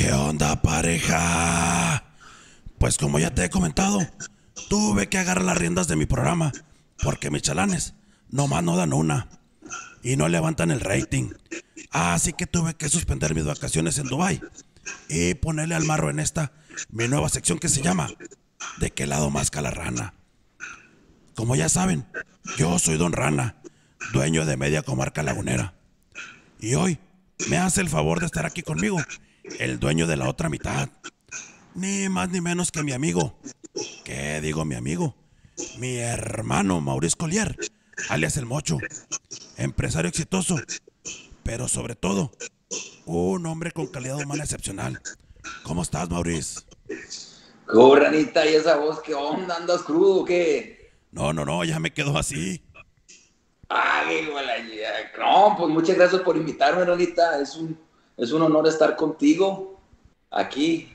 ¿Qué onda, pareja? Pues como ya te he comentado, tuve que agarrar las riendas de mi programa, porque mis chalanes nomás no dan una y no levantan el rating. Así que tuve que suspender mis vacaciones en Dubai y ponerle al marro en esta mi nueva sección que se llama ¿De qué lado masca la rana? Como ya saben, yo soy Don Rana, dueño de media comarca lagunera. Y hoy me hace el favor de estar aquí conmigo, el dueño de la otra mitad. Ni más ni menos que mi amigo. ¿Qué digo mi amigo? Mi hermano Maurice Collier, alias El Mocho. Empresario exitoso, pero sobre todo, un hombre con calidad humana excepcional. ¿Cómo estás, Maurice? Ranita, ¿y esa voz qué onda? ¿Andas crudo o qué? No, ya me quedo así. Ay, no, pues muchas gracias por invitarme, Ranita. Es un honor estar contigo aquí.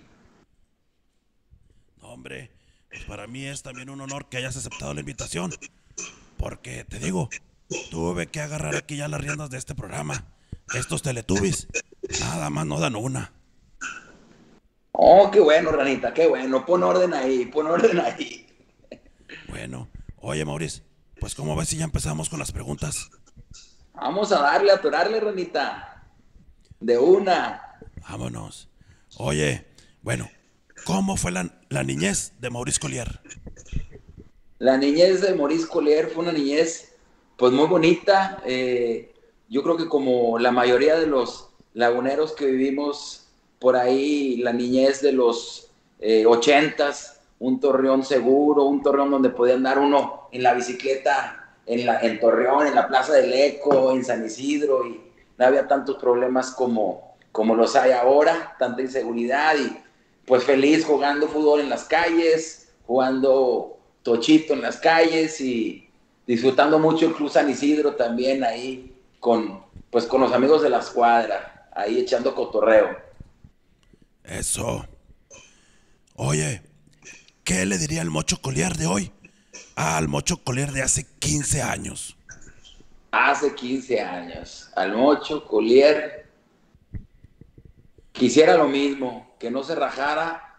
No, hombre, pues para mí es también un honor que hayas aceptado la invitación. Porque, te digo, tuve que agarrar aquí ya las riendas de este programa. Estos Teletubbies, nada más no dan una. Oh, qué bueno, Ranita, qué bueno. Pon orden ahí, pon orden ahí. Bueno, oye, Maurice, pues como ves si ya empezamos con las preguntas. Vamos a darle, a atorarle, Ranita. De una. Vámonos. Oye, bueno, ¿cómo fue la niñez de Maurice Collier? La niñez de Maurice Collier fue una niñez, pues muy bonita. Yo creo que como la mayoría de los laguneros que vivimos por ahí, la niñez de los ochentas, un Torreón seguro, un Torreón donde podía andar uno en la bicicleta, en Torreón, en la Plaza del Eco, en San Isidro, y no había tantos problemas como los hay ahora, tanta inseguridad, y pues feliz jugando fútbol en las calles, jugando tochito en las calles y disfrutando mucho el Club San Isidro también ahí pues con los amigos de la escuadra, ahí echando cotorreo. Eso. Oye, ¿qué le diría al Mocho Collier de hoy al Mocho Collier de hace 15 años? Hace 15 años, al Mocho Collier quisiera lo mismo, que no se rajara,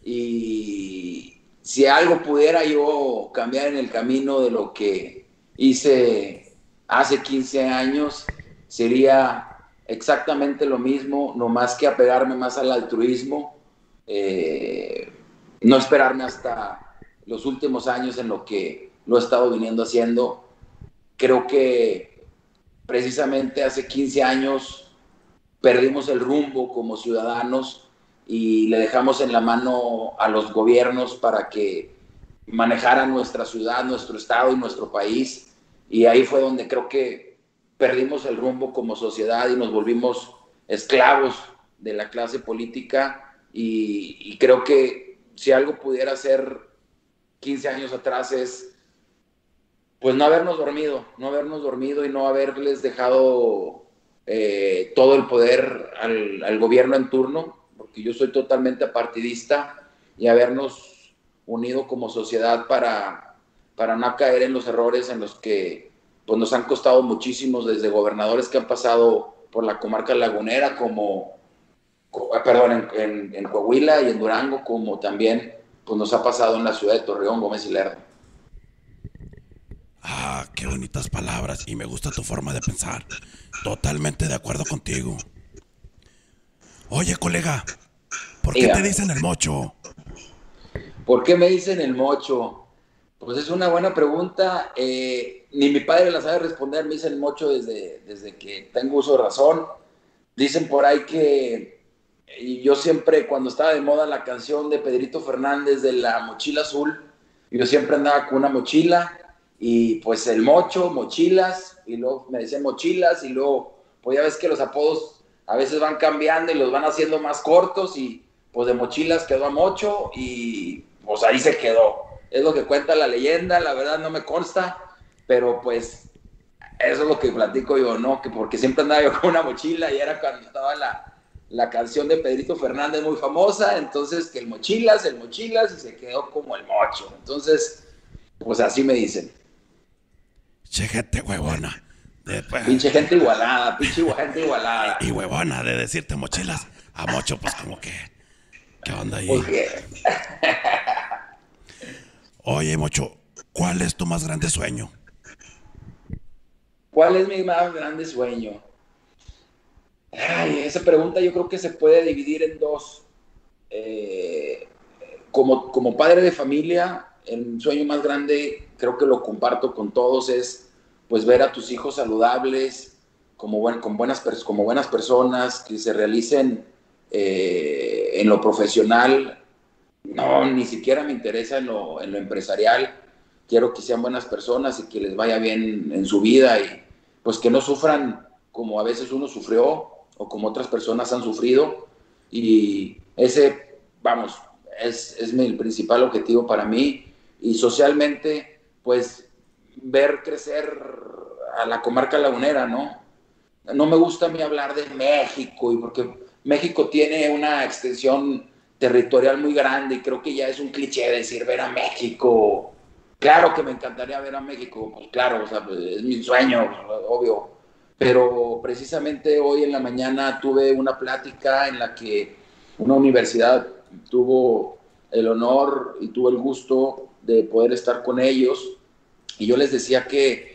y si algo pudiera yo cambiar en el camino de lo que hice hace 15 años, sería exactamente lo mismo, no más que apegarme más al altruismo, eh, no esperarme hasta los últimos años en lo que lo he estado viniendo haciendo. Creo que precisamente hace 15 años perdimos el rumbo como ciudadanos y le dejamos en la mano a los gobiernos para que manejaran nuestra ciudad, nuestro estado y nuestro país. Y ahí fue donde creo que perdimos el rumbo como sociedad y nos volvimos esclavos de la clase política. Y creo que si algo pudiera ser 15 años atrás es pues no habernos dormido y no haberles dejado todo el poder al gobierno en turno, porque yo soy totalmente apartidista, y habernos unido como sociedad para no caer en los errores en los que pues, nos han costado muchísimos, desde gobernadores que han pasado por la comarca lagunera, perdón, en Coahuila y en Durango, como también pues, nos ha pasado en la ciudad de Torreón, Gómez y Lerdo. Ah, qué bonitas palabras y me gusta tu forma de pensar. Totalmente de acuerdo contigo. Oye, colega, ¿por qué te Dígame. dicen el Mocho? ¿Por qué me dicen el mocho? Pues es una buena pregunta. Ni mi padre la sabe responder. Me dicen el mocho desde que tengo uso de razón. Dicen por ahí que y yo siempre, cuando estaba de moda la canción de Pedrito Fernández de la mochila azul, yo siempre andaba con una mochila y pues el mocho, mochilas, y luego me decían mochilas y luego, pues ya ves que los apodos a veces van cambiando y los van haciendo más cortos y pues de mochilas quedó a mocho y pues ahí se quedó. Es lo que cuenta la leyenda, la verdad no me consta, pero pues eso es lo que platico yo, ¿no? Que porque siempre andaba yo con una mochila y era cuando estaba la canción de Pedrito Fernández muy famosa, entonces que el mochilas y se quedó como el mocho. Entonces, pues así me dicen. Che, gente huevona. Pues, Pinche gente igualada, pinche gente igualada. y huevona de decirte mochilas. A Mocho, pues como que, ¿qué onda ahí? Porque, Oye, Mocho, ¿cuál es tu más grande sueño? ¿cuál es mi más grande sueño? Ay, esa pregunta yo creo que se puede dividir en dos. Eh, como padre de familia, el sueño más grande, creo que lo comparto con todos, es pues ver a tus hijos saludables, como buenas personas, que se realicen en lo profesional. No, ni siquiera me interesa en lo empresarial. Quiero que sean buenas personas y que les vaya bien en su vida y pues que no sufran como a veces uno sufrió o como otras personas han sufrido. Y ese, vamos, es mi principal objetivo para mí. Y socialmente, pues ver crecer a la comarca lagunera, ¿no? No me gusta a mí hablar de México, y porque México tiene una extensión territorial muy grande y creo que ya es un cliché decir ver a México. Claro que me encantaría ver a México, pues claro, o sea, pues es mi sueño, obvio. Pero precisamente hoy en la mañana tuve una plática en la que una universidad tuvo el honor y tuvo el gusto de poder estar con ellos y yo les decía que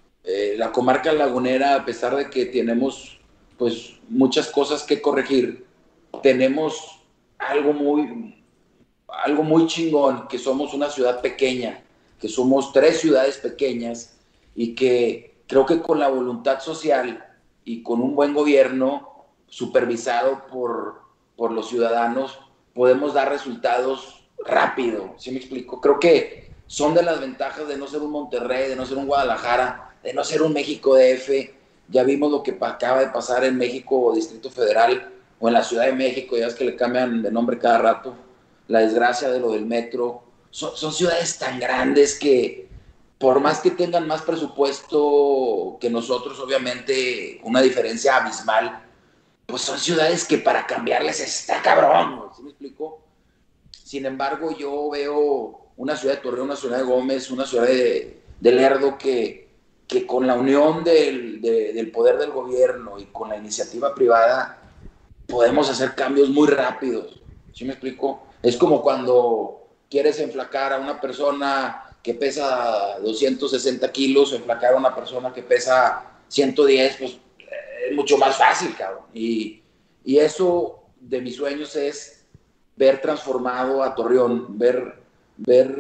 la comarca lagunera, a pesar de que tenemos pues muchas cosas que corregir, tenemos algo muy, algo muy chingón, que somos una ciudad pequeña, que somos 3 ciudades pequeñas y que creo que con la voluntad social y con un buen gobierno supervisado por los ciudadanos podemos dar resultados rápido, ¿sí me explico? Creo que son de las ventajas de no ser un Monterrey, de no ser un Guadalajara, de no ser un México DF. Ya vimos lo que acaba de pasar en México o Distrito Federal o en la Ciudad de México, ya es que le cambian de nombre cada rato, la desgracia de lo del metro. Son ciudades tan grandes que por más que tengan más presupuesto que nosotros, obviamente una diferencia abismal, pues son ciudades que para cambiarles está cabrón, ¿sí me explico? Sin embargo, yo veo una ciudad de Torreón, una ciudad de Gómez, una ciudad de Lerdo que con la unión del poder del gobierno y con la iniciativa privada podemos hacer cambios muy rápidos. ¿Sí me explico? Es como cuando quieres enflacar a una persona que pesa 260 kilos, enflacar a una persona que pesa 110, pues es mucho más fácil, cabrón. Y eso de mis sueños es ver transformado a Torreón, ver,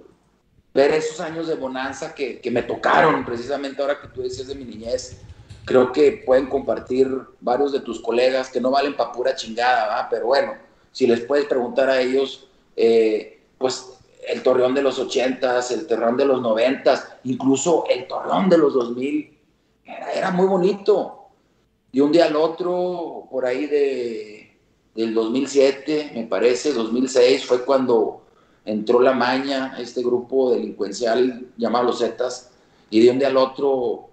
ver esos años de bonanza que me tocaron, precisamente ahora que tú decías de mi niñez. Creo que pueden compartir varios de tus colegas que no valen pa' pura chingada, ¿va? Pero bueno, si les puedes preguntar a ellos, pues el Torreón de los 80s, el Torreón de los 90s, incluso el Torreón de los 2000, era muy bonito. De un día al otro, por ahí del 2007, me parece, 2006, fue cuando entró la maña, este grupo delincuencial llamado Los Zetas, y de un día al otro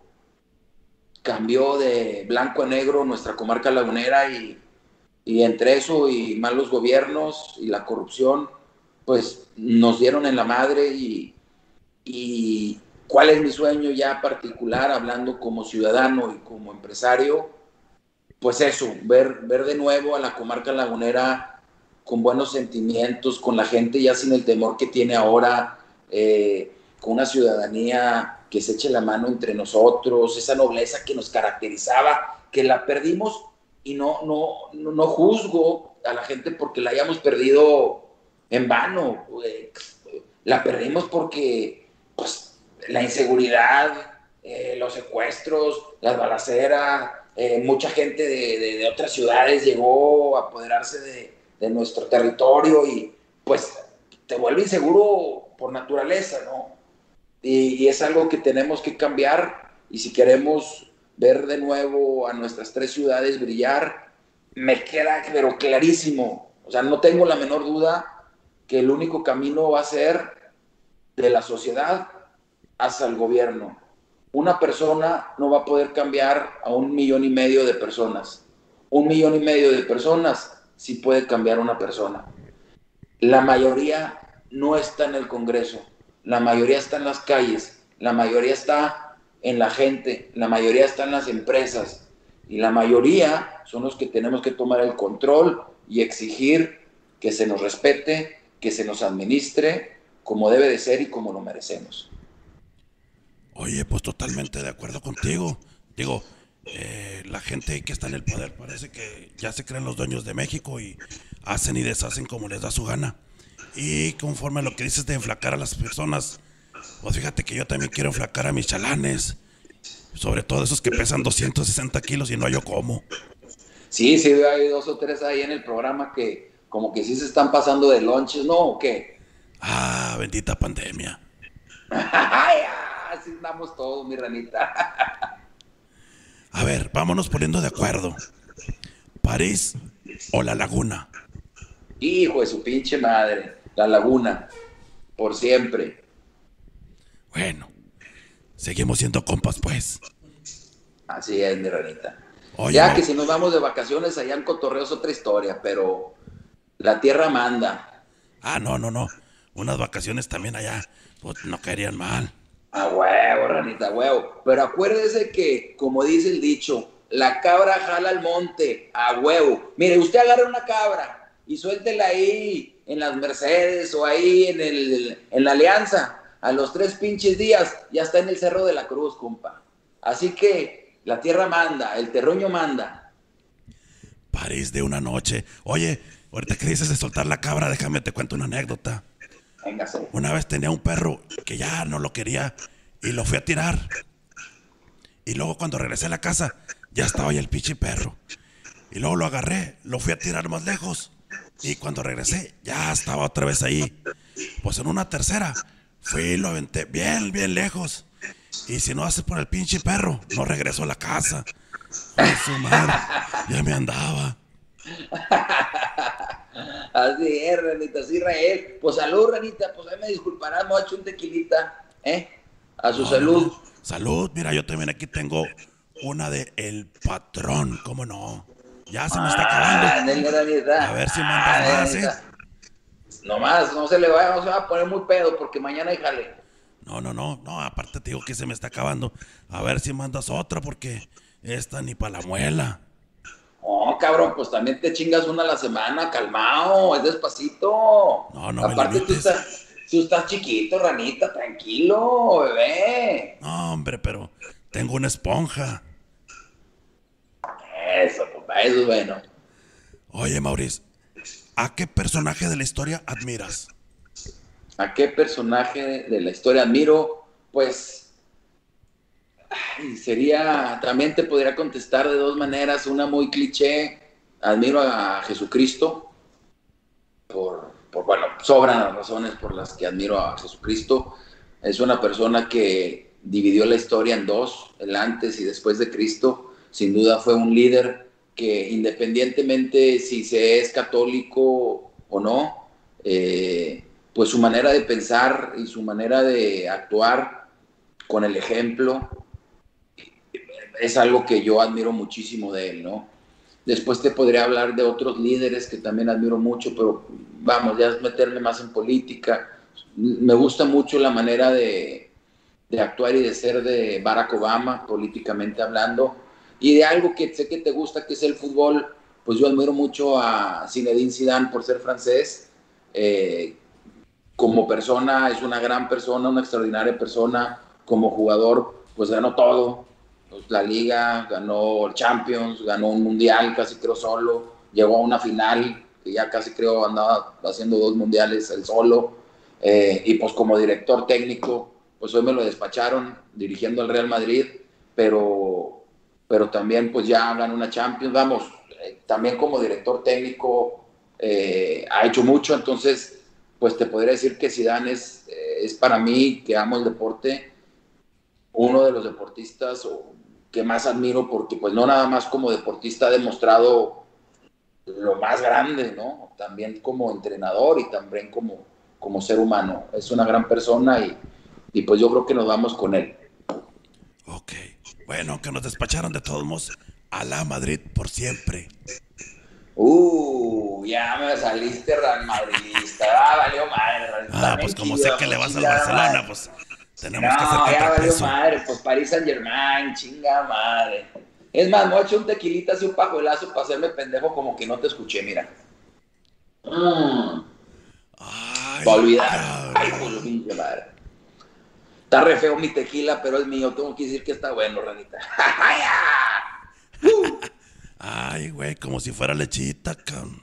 cambió de blanco a negro nuestra comarca lagunera y entre eso y malos gobiernos y la corrupción, pues nos dieron en la madre y cuál es mi sueño ya particular, hablando como ciudadano y como empresario, pues eso, ver de nuevo a la comarca lagunera con buenos sentimientos, con la gente ya sin el temor que tiene ahora, con una ciudadanía que se eche la mano entre nosotros, esa nobleza que nos caracterizaba, que la perdimos y no juzgo a la gente porque la hayamos perdido en vano, la perdimos porque pues, la inseguridad, los secuestros, las balaceras, mucha gente de otras ciudades llegó a apoderarse de nuestro territorio y pues te vuelve inseguro por naturaleza, ¿no? Y es algo que tenemos que cambiar y si queremos ver de nuevo a nuestras 3 ciudades brillar, me queda pero clarísimo, o sea, no tengo la menor duda que el único camino va a ser de la sociedad hacia el gobierno. Una persona no va a poder cambiar a 1,5 millones de personas. 1,5 millones de personas sí puede cambiar una persona. La mayoría no está en el Congreso, la mayoría está en las calles, la mayoría está en la gente, la mayoría está en las empresas y la mayoría son los que tenemos que tomar el control y exigir que se nos respete, que se nos administre como debe de ser y como lo merecemos. Oye, pues totalmente de acuerdo contigo. Digo, la gente que está en el poder parece que ya se creen los dueños de México y hacen y deshacen como les da su gana. Y conforme a lo que dices de enflacar a las personas, pues fíjate que yo también quiero enflacar a mis chalanes. Sobre todo esos que pesan 260 kilos y no yo como. Sí, sí, hay 2 o 3 ahí en el programa que como que sí se están pasando de lonches, ¿no? ¿O qué? Ah, bendita pandemia. Ay, así andamos todos, mi ranita. A ver, vámonos poniendo de acuerdo. ¿París o La Laguna? Hijo de su pinche madre, la Laguna, por siempre. Bueno, seguimos siendo compas pues. Así es, mi ranita. Oye, Ya que si nos vamos de vacaciones allá en Cotorreo es otra historia, pero la tierra manda. Ah, no, no, no. Unas vacaciones también allá, pues no caerían mal. A huevo, ranita, a huevo. Pero acuérdese que, como dice el dicho, la cabra jala al monte, a huevo. Mire, usted agarra una cabra y suéltela ahí en las Mercedes o ahí en la Alianza. A los 3 pinches días ya está en el Cerro de la Cruz, compa. Así que la tierra manda, el terruño manda. París de una noche. Oye, ahorita que dices de soltar la cabra, déjame te cuento una anécdota. Véngase. Una vez tenía un perro que ya no lo quería y lo fui a tirar. Y luego cuando regresé a la casa, ya estaba ahí el pinche perro. Y luego lo agarré, lo fui a tirar más lejos. Y cuando regresé, ya estaba otra vez ahí. Pues en una tercera, fui y lo aventé bien, bien lejos. Y si no hace por el pinche perro, no regreso a la casa. Ay, su madre, ya me andaba. Así es, ranita, así Rael. Pues salud, ranita, pues ahí me disculparán, me voy a echar un tequilita, ¿eh? A su No, no, salud. no. Salud, mira, yo también aquí tengo una de El Patrón, ¿cómo no? Ya se me está acabando. Ándale, ranita. A ver si mandas más, ¿eh? Ranita. Nomás, no se le vaya, no se va a poner muy pedo porque mañana hay jale. No, no, no, no, aparte te digo que se me está acabando. A ver si mandas otra porque esta ni para la muela. Oh, cabrón, pues también te chingas una a la semana, calmado, es despacito. No, no me Aparte limites. tú estás chiquito, ranita, tranquilo, bebé. No, hombre, pero tengo una esponja. Eso, papá, eso es bueno. Oye, Maurice, ¿a qué personaje de la historia admiras? ¿A qué personaje de la historia admiro? Pues sería, también te podría contestar de 2 maneras, una muy cliché, admiro a Jesucristo, bueno, sobran las razones por las que admiro a Jesucristo. Es una persona que dividió la historia en 2, el antes y después de Cristo. Sin duda fue un líder que independientemente si se es católico o no, pues su manera de pensar y su manera de actuar con el ejemplo es algo que yo admiro muchísimo de él, ¿no? Después te podría hablar de otros líderes que también admiro mucho, pero vamos, ya es meterme más en política. Me gusta mucho la manera de actuar y de ser de Barack Obama, políticamente hablando, y de algo que sé que te gusta, que es el fútbol. Pues yo admiro mucho a Zinedine Zidane por ser francés. Como persona es una gran persona, una extraordinaria persona. Como jugador, pues ganó todo. Pues la Liga, ganó el Champions, ganó un Mundial, casi creo solo. Llegó a una final, que ya casi creo andaba haciendo 2 mundiales él solo. Y pues como director técnico, pues hoy me lo despacharon dirigiendo al Real Madrid, pero también pues ya ganó una Champions. Vamos, también como director técnico ha hecho mucho. Entonces pues te podría decir que Zidane es para mí, que amo el deporte, uno de los deportistas que más admiro, porque pues no nada más como deportista ha demostrado lo más grande, ¿no? También como entrenador y también como ser humano. Es una gran persona y pues yo creo que nos vamos con él. Ok, bueno, que nos despacharon de todos modos. A la Madrid por siempre. Ya me saliste Real Madridista. Valió madre. Ah, pues como sé que le vas al Barcelona, pues Tenemos que hacer No, ya valió contrapeso. madre, pues Paris Saint-Germain, chinga madre. Es más, me voy a echar un tequilita así, un pajuelazo para hacerme pendejo como que no te escuché, mira. Para Ay, olvidar. Ay, pues lo cabrón. pinche madre. Está re feo mi tequila, pero es mío. Tengo que decir que está bueno, ranita. Ay, güey, como si fuera lechita, cabrón.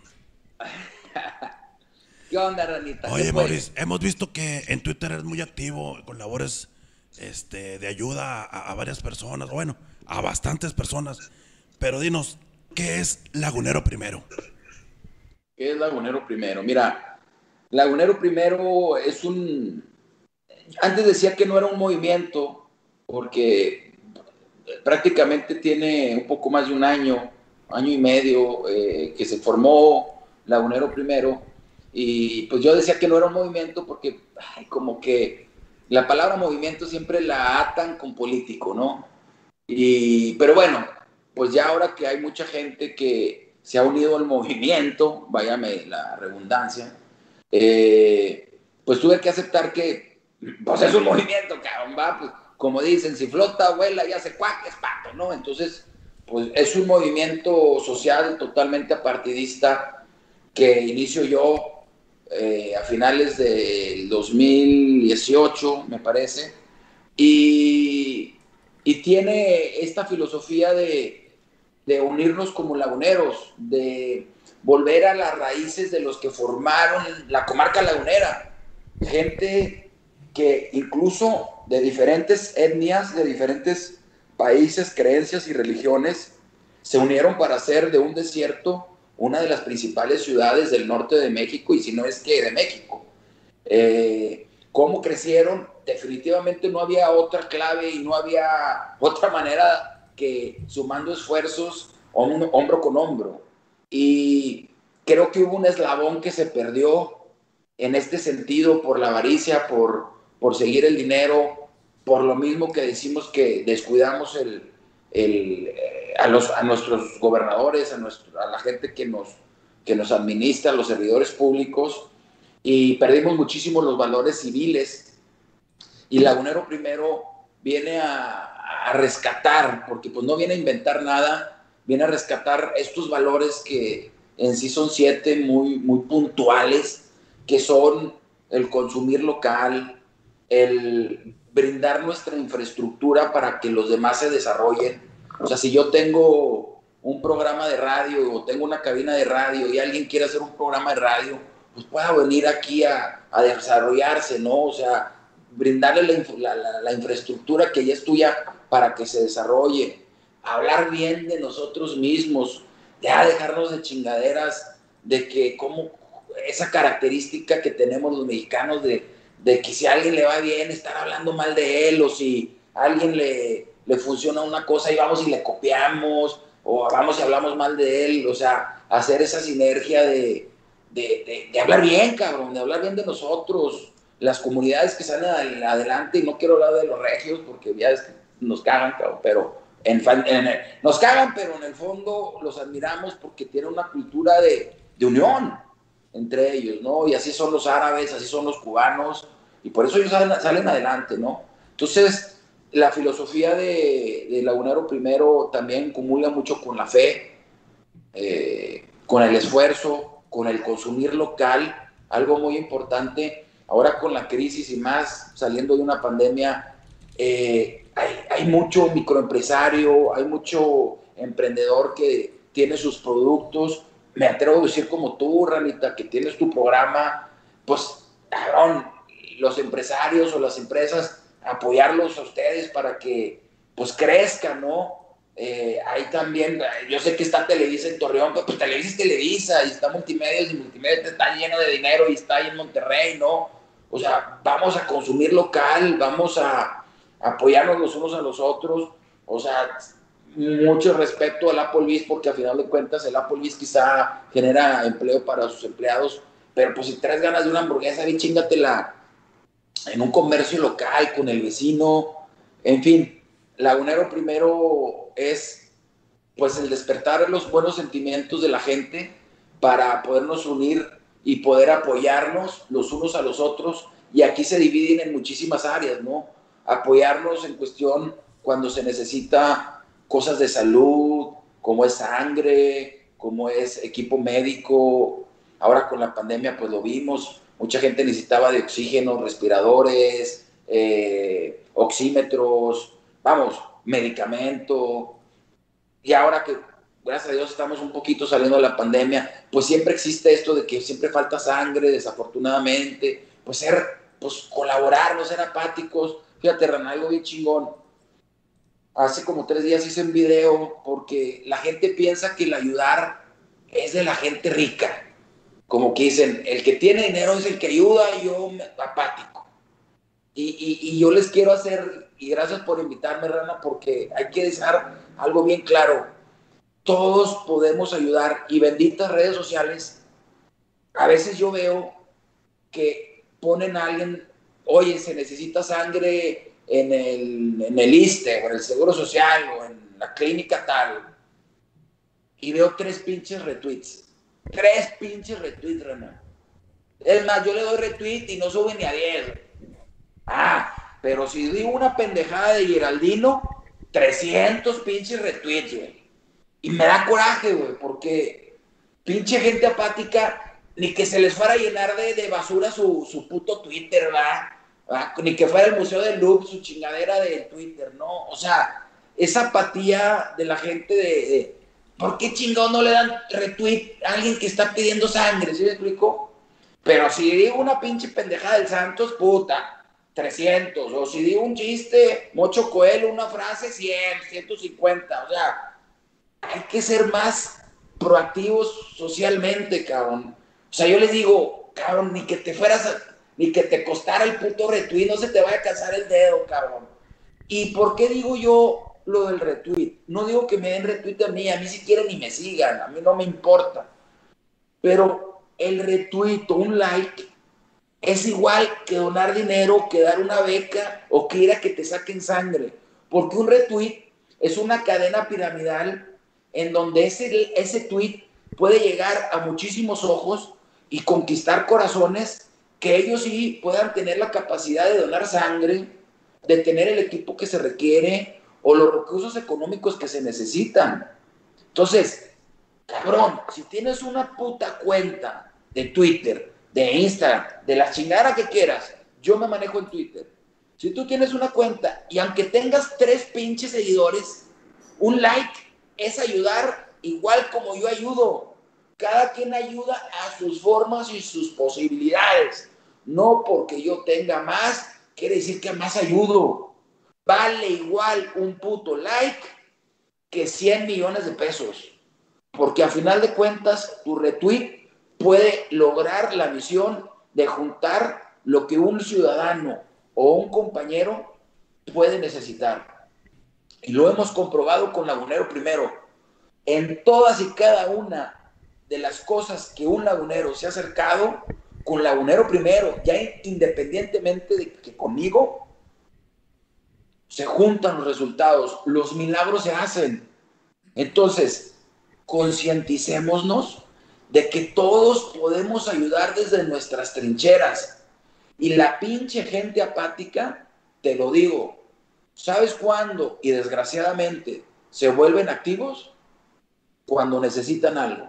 ¿Qué onda, ranita? ¿Qué Oye, pues? Maurice, hemos visto que en Twitter eres muy activo con labores de ayuda a varias personas, bueno, a bastantes personas. Pero dinos, ¿qué es Lagunero Primero? ¿Qué es Lagunero Primero? Mira, Lagunero Primero es un... Antes decía que no era un movimiento, porque prácticamente tiene un poco más de un año y medio, que se formó Lagunero Primero, y pues yo decía que no era un movimiento porque ay, como que la palabra movimiento siempre la atan con político, ¿no? Pero bueno, pues ya ahora que hay mucha gente que se ha unido al movimiento, váyame la redundancia, pues tuve que aceptar que pues es un movimiento, cabrón, va, pues como dicen, si flota abuela y hace cuac, es pato, ¿no? Entonces, pues es un movimiento social totalmente apartidista que inicio yo a finales del 2018, me parece, y, y tiene esta filosofía de unirnos como laguneros, de volver a las raíces de los que formaron la comarca lagunera. Gente que incluso de diferentes etnias, de diferentes países, creencias y religiones, se unieron para hacer de un desierto una de las principales ciudades del norte de México, y si no es que de México. Cómo crecieron, definitivamente no había otra clave y no había otra manera que sumando esfuerzos hombro con hombro. Y creo que hubo un eslabón que se perdió en este sentido por la avaricia, por seguir el dinero, por lo mismo que decimos que descuidamos a nuestros gobernadores, a la gente que nos administra, los servidores públicos, y perdimos muchísimo los valores civiles. Y Lagunero Primero viene a rescatar, porque pues no viene a inventar nada, viene a rescatar estos valores que en sí son 7 muy puntuales, que son el consumir local, el brindar nuestra infraestructura para que los demás se desarrollen. O sea, si yo tengo un programa de radio o tengo una cabina de radio y alguien quiere hacer un programa de radio, pues pueda venir aquí a desarrollarse, ¿no? O sea, brindarle la infraestructura que ya es tuya para que se desarrolle, hablar bien de nosotros mismos, ya dejarnos de chingaderas, de que como esa característica que tenemos los mexicanos de que si a alguien le va bien, estar hablando mal de él, o si a alguien le funciona una cosa y vamos y le copiamos, o vamos y hablamos mal de él, o sea, hacer esa sinergia de hablar bien, cabrón, de hablar bien de nosotros, las comunidades que salen adelante, y no quiero hablar de los regios porque ya es que nos cagan, cabrón, pero nos cagan, pero en el fondo los admiramos porque tienen una cultura de unión entre ellos, ¿no? Y así son los árabes, así son los cubanos, y por eso ellos salen adelante, ¿no? Entonces, la filosofía de Lagunero Primero también comulga mucho con la fe, con el esfuerzo, con el consumir local, algo muy importante. Ahora con la crisis y más saliendo de una pandemia, hay mucho microempresario, hay mucho emprendedor que tiene sus productos. Me atrevo a decir como tú, Ranita, que tienes tu programa, pues, cabrón, los empresarios o las empresas, apoyarlos a ustedes para que, pues, crezcan, ¿no? Ahí también, yo sé que está Televisa en Torreón, pero pues Televisa es Televisa, y está Multimedios, y Multimedios está lleno de dinero y está ahí en Monterrey, ¿no? O sea, vamos a consumir local, vamos a apoyarnos los unos a los otros, o sea, mucho respeto al Applebee's, porque a final de cuentas el Applebee's quizá genera empleo para sus empleados, pero pues si traes ganas de una hamburguesa, bien chingatela en un comercio local, con el vecino, en fin. Lagunero Primero es pues el despertar los buenos sentimientos de la gente para podernos unir y poder apoyarnos los unos a los otros, y aquí se dividen en muchísimas áreas, ¿no? apoyarnos en cuestión cuando se necesita cosas de salud, como es sangre, como es equipo médico. Ahora con la pandemia pues lo vimos, mucha gente necesitaba de oxígeno, respiradores, oxímetros, vamos, medicamento. Y ahora que, gracias a Dios, estamos un poquito saliendo de la pandemia, pues siempre existe esto de que siempre falta sangre, desafortunadamente. Pues pues colaborar, no ser apáticos. Fíjate, Ran, algo bien chingón. Hace como 3 días hice un video porque la gente piensa que el ayudar es de la gente rica. Como que dicen, el que tiene dinero es el que ayuda y yo apático. Y yo les quiero hacer, y gracias por invitarme, Rana, porque hay que dejar algo bien claro. Todos podemos ayudar y benditas redes sociales. A veces yo veo que ponen a alguien, oye, se necesita sangre en el ISSSTE o en el Seguro Social o en la clínica tal. Y veo 3 pinches retweets. 3 pinches retweets, Renan. Es más, yo le doy retweet y no sube ni a 10. Ah, pero si digo una pendejada de Geraldino, 300 pinches retweets, güey. Y me da coraje, güey, porque pinche gente apática, ni que se les fuera a llenar de basura su puto Twitter, ¿verdad? Ni que fuera el Museo del Louvre su chingadera de Twitter, ¿no? O sea, esa apatía de la gente de ¿por qué chingado no le dan retweet a alguien que está pidiendo sangre? ¿Sí me explico? Pero si digo una pinche pendejada del Santos, puta, 300. O si digo un chiste, Mocho Coelho, una frase, 100, 150. O sea, hay que ser más proactivos socialmente, cabrón. O sea, yo les digo, cabrón, ni que te fueras, ni que te costara el puto retweet, no se te vaya a cansar el dedo, cabrón. ¿Y por qué digo yo lo del retweet? No digo que me den retweet a mí si quieren ni me sigan, a mí no me importa. Pero el retweet o un like es igual que donar dinero, que dar una beca o que ir a que te saquen sangre. Porque un retweet es una cadena piramidal en donde ese tweet puede llegar a muchísimos ojos y conquistar corazones que ellos sí puedan tener la capacidad de donar sangre, de tener el equipo que se requiere o los recursos económicos que se necesitan. Entonces, cabrón, si tienes una puta cuenta de Twitter, de Instagram, de la chingada que quieras, yo me manejo en Twitter. Si tú tienes una cuenta y aunque tengas 3 pinches seguidores, un like es ayudar igual como yo ayudo. Cada quien ayuda a sus formas y sus posibilidades. No porque yo tenga más, quiere decir que más ayudo. Vale igual un puto like que 100 millones de pesos. Porque a final de cuentas, tu retweet puede lograr la misión de juntar lo que un ciudadano o un compañero puede necesitar. Y lo hemos comprobado con Lagunero Primero. En todas y cada una de las cosas que un lagunero se ha acercado, con Lagunero Primero, ya independientemente de que conmigo, se juntan los resultados, los milagros se hacen. Entonces, concienticémonos de que todos podemos ayudar desde nuestras trincheras. Y la pinche gente apática, te lo digo, ¿sabes cuándo? Y desgraciadamente se vuelven activos cuando necesitan algo.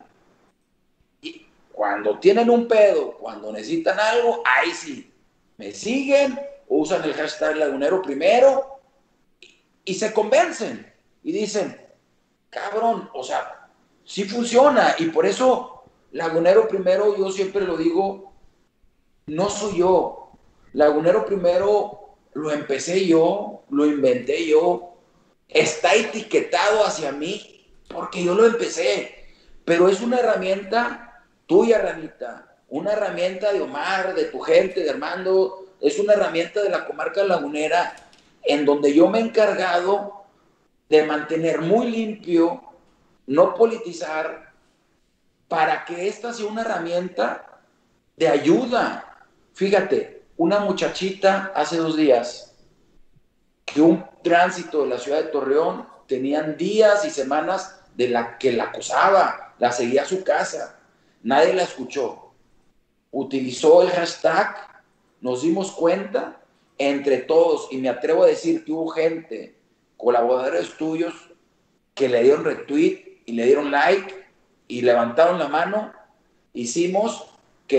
Y cuando tienen un pedo, cuando necesitan algo, ahí sí, me siguen, usan el hashtag Lagunero Primero y se convencen y dicen, cabrón, o sea, sí funciona. Y por eso Lagunero Primero, yo siempre lo digo, no soy yo. Lagunero Primero lo empecé yo, lo inventé yo, está etiquetado hacia mí porque yo lo empecé, pero es una herramienta tuya, Ranita, una herramienta de Omar, de tu gente, de Armando, es una herramienta de la comarca lagunera en donde yo me he encargado de mantener muy limpio, no politizar, para que esta sea una herramienta de ayuda. Fíjate, una muchachita hace 2 días que un tránsito de la ciudad de Torreón tenían días y semanas de la que la acosaba, la seguía a su casa, nadie la escuchó. Utilizó el hashtag, nos dimos cuenta entre todos, y me atrevo a decir que hubo gente, colaboradores tuyos, que le dieron retweet y le dieron like y levantaron la mano, hicimos que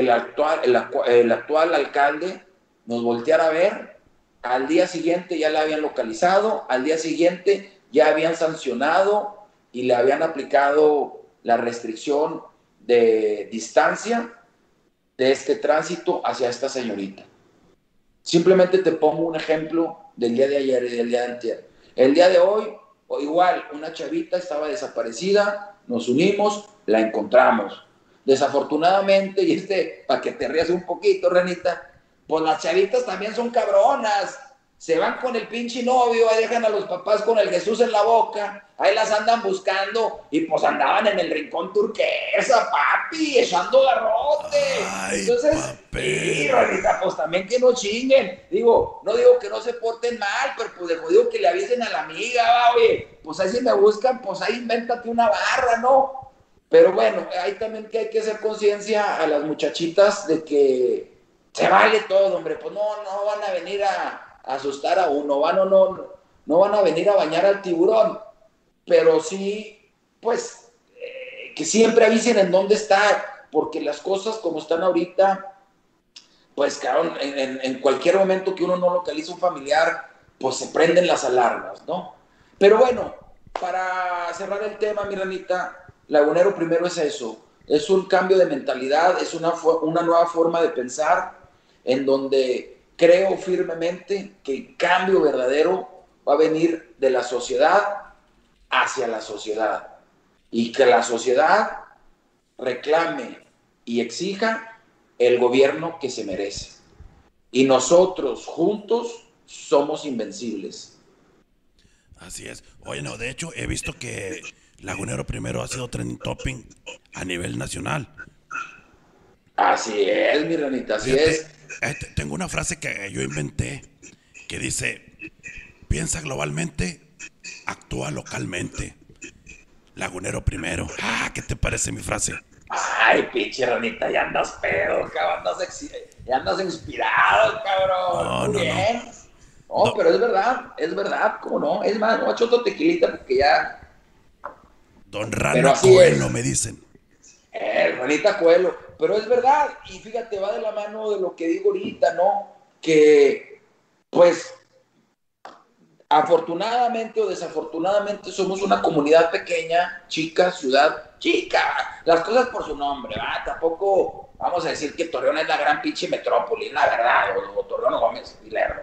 el actual alcalde nos volteara a ver. Al día siguiente ya la habían localizado, al día siguiente ya habían sancionado y le habían aplicado la restricción de distancia de este tránsito hacia esta señorita. Simplemente te pongo un ejemplo del día de ayer y del día de antier. El día de hoy, o igual, una chavita estaba desaparecida, nos unimos, la encontramos. Desafortunadamente, y para que te rías un poquito, Renita, pues las chavitas también son cabronas. Se van con el pinche novio, ahí dejan a los papás con el Jesús en la boca, ahí las andan buscando, y pues andaban en el rincón turquesa, papi, echando garrote. Ay, Entonces, papel. sí, Renita, pues también que no chinguen. Digo, no digo que no se porten mal, pero pues de jodido que le avisen a la amiga, oye, pues ahí si me buscan, pues ahí invéntate una barra, ¿no? Pero bueno, ahí también que hay que hacer conciencia a las muchachitas de que se vale todo, hombre, pues no van a venir a asustar a uno, no van a venir a bañar al tiburón, pero sí, pues, que siempre avisen en dónde está, porque las cosas como están ahorita, pues, cabrón, en cualquier momento que uno no localiza un familiar, pues se prenden las alarmas, ¿no? Pero bueno, para cerrar el tema, mi ranita, Lagunero primero es eso, es un cambio de mentalidad, es una nueva forma de pensar, en donde creo firmemente que el cambio verdadero va a venir de la sociedad hacia la sociedad, y que la sociedad reclame y exija el gobierno que se merece. Y nosotros juntos somos invencibles. Así es. Oye, no, de hecho, he visto que Lagunero primero ha sido trending topping a nivel nacional. Así es, mi ranita, así Fíjate, es. tengo una frase que yo inventé que dice, piensa globalmente, actúa localmente. Lagunero primero. Ah, ¿qué te parece mi frase? Ay, pinche ranita, ya andas pedo, cabrón, ya andas inspirado, cabrón. No, Muy no, no. bien. No, No, pero es verdad, ¿cómo no? Es más, no, echo otro tequilita porque ya. Don Pero Rana así Coelho, es. me dicen. Ranita Coelho. Pero es verdad, y fíjate, va de la mano de lo que digo ahorita, ¿no? Que, pues, afortunadamente o desafortunadamente somos una comunidad pequeña, chica, ciudad chica, las cosas por su nombre, ¿va? Tampoco vamos a decir que Torreón es la gran pinche metrópoli, la verdad, o Torreón Gómez y Lerdo.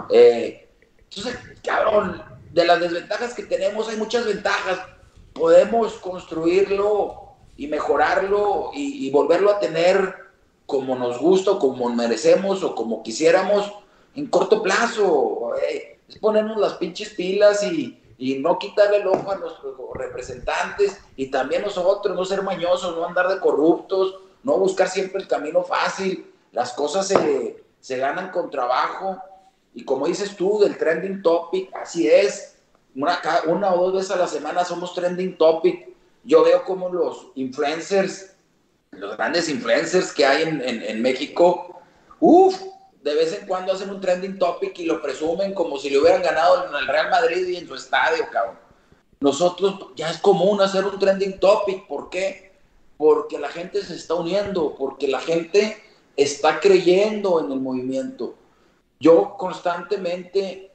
Entonces, cabrón, de las desventajas que tenemos hay muchas ventajas. Podemos construirlo y mejorarlo y volverlo a tener como nos gusta, o como merecemos o como quisiéramos en corto plazo. Es ponernos las pinches pilas y no quitarle el ojo a nuestros representantes, y también nosotros no ser mañosos, no andar de corruptos, no buscar siempre el camino fácil. Las cosas se ganan con trabajo, y como dices tú del trending topic, así es, una o dos veces a la semana somos trending topic. Yo veo como los influencers, los grandes influencers que hay en México, de vez en cuando hacen un trending topic y lo presumen como si le hubieran ganado en el Real Madrid y en su estadio, cabrón. Nosotros ya es común hacer un trending topic. ¿Por qué? Porque la gente se está uniendo, porque la gente está creyendo en el movimiento. Yo constantemente